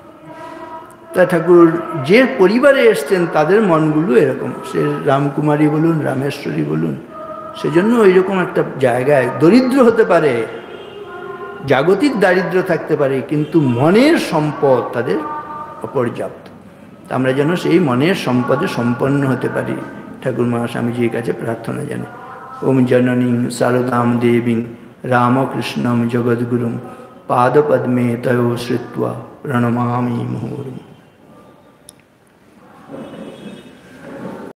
তা ঠাকুর যে পরিবারে এসছেন তাদের মনগুলো এরকম, সে রামকুমারী বলুন, রামেশ্বরী বলুন, সেজন্য ওইরকম একটা জায়গায় দরিদ্র হতে পারে, জাগতিক দারিদ্র থাকতে পারে, কিন্তু মনের সম্পদ তাদের অপর্যাপ্ত। আমরা যেন সেই মনের সম্পদে সম্পন্ন হতে পারি, ঠাকুর মহাস্বামীজির কাছে প্রার্থনা জানাই। ওম জননীং শারদাম দেবীং রামকৃষ্ণম জগদ্গুরুম পাদপদ্মে তয়ো শ্রুত্বা প্রণমামি মুহুর্মুহুঃ।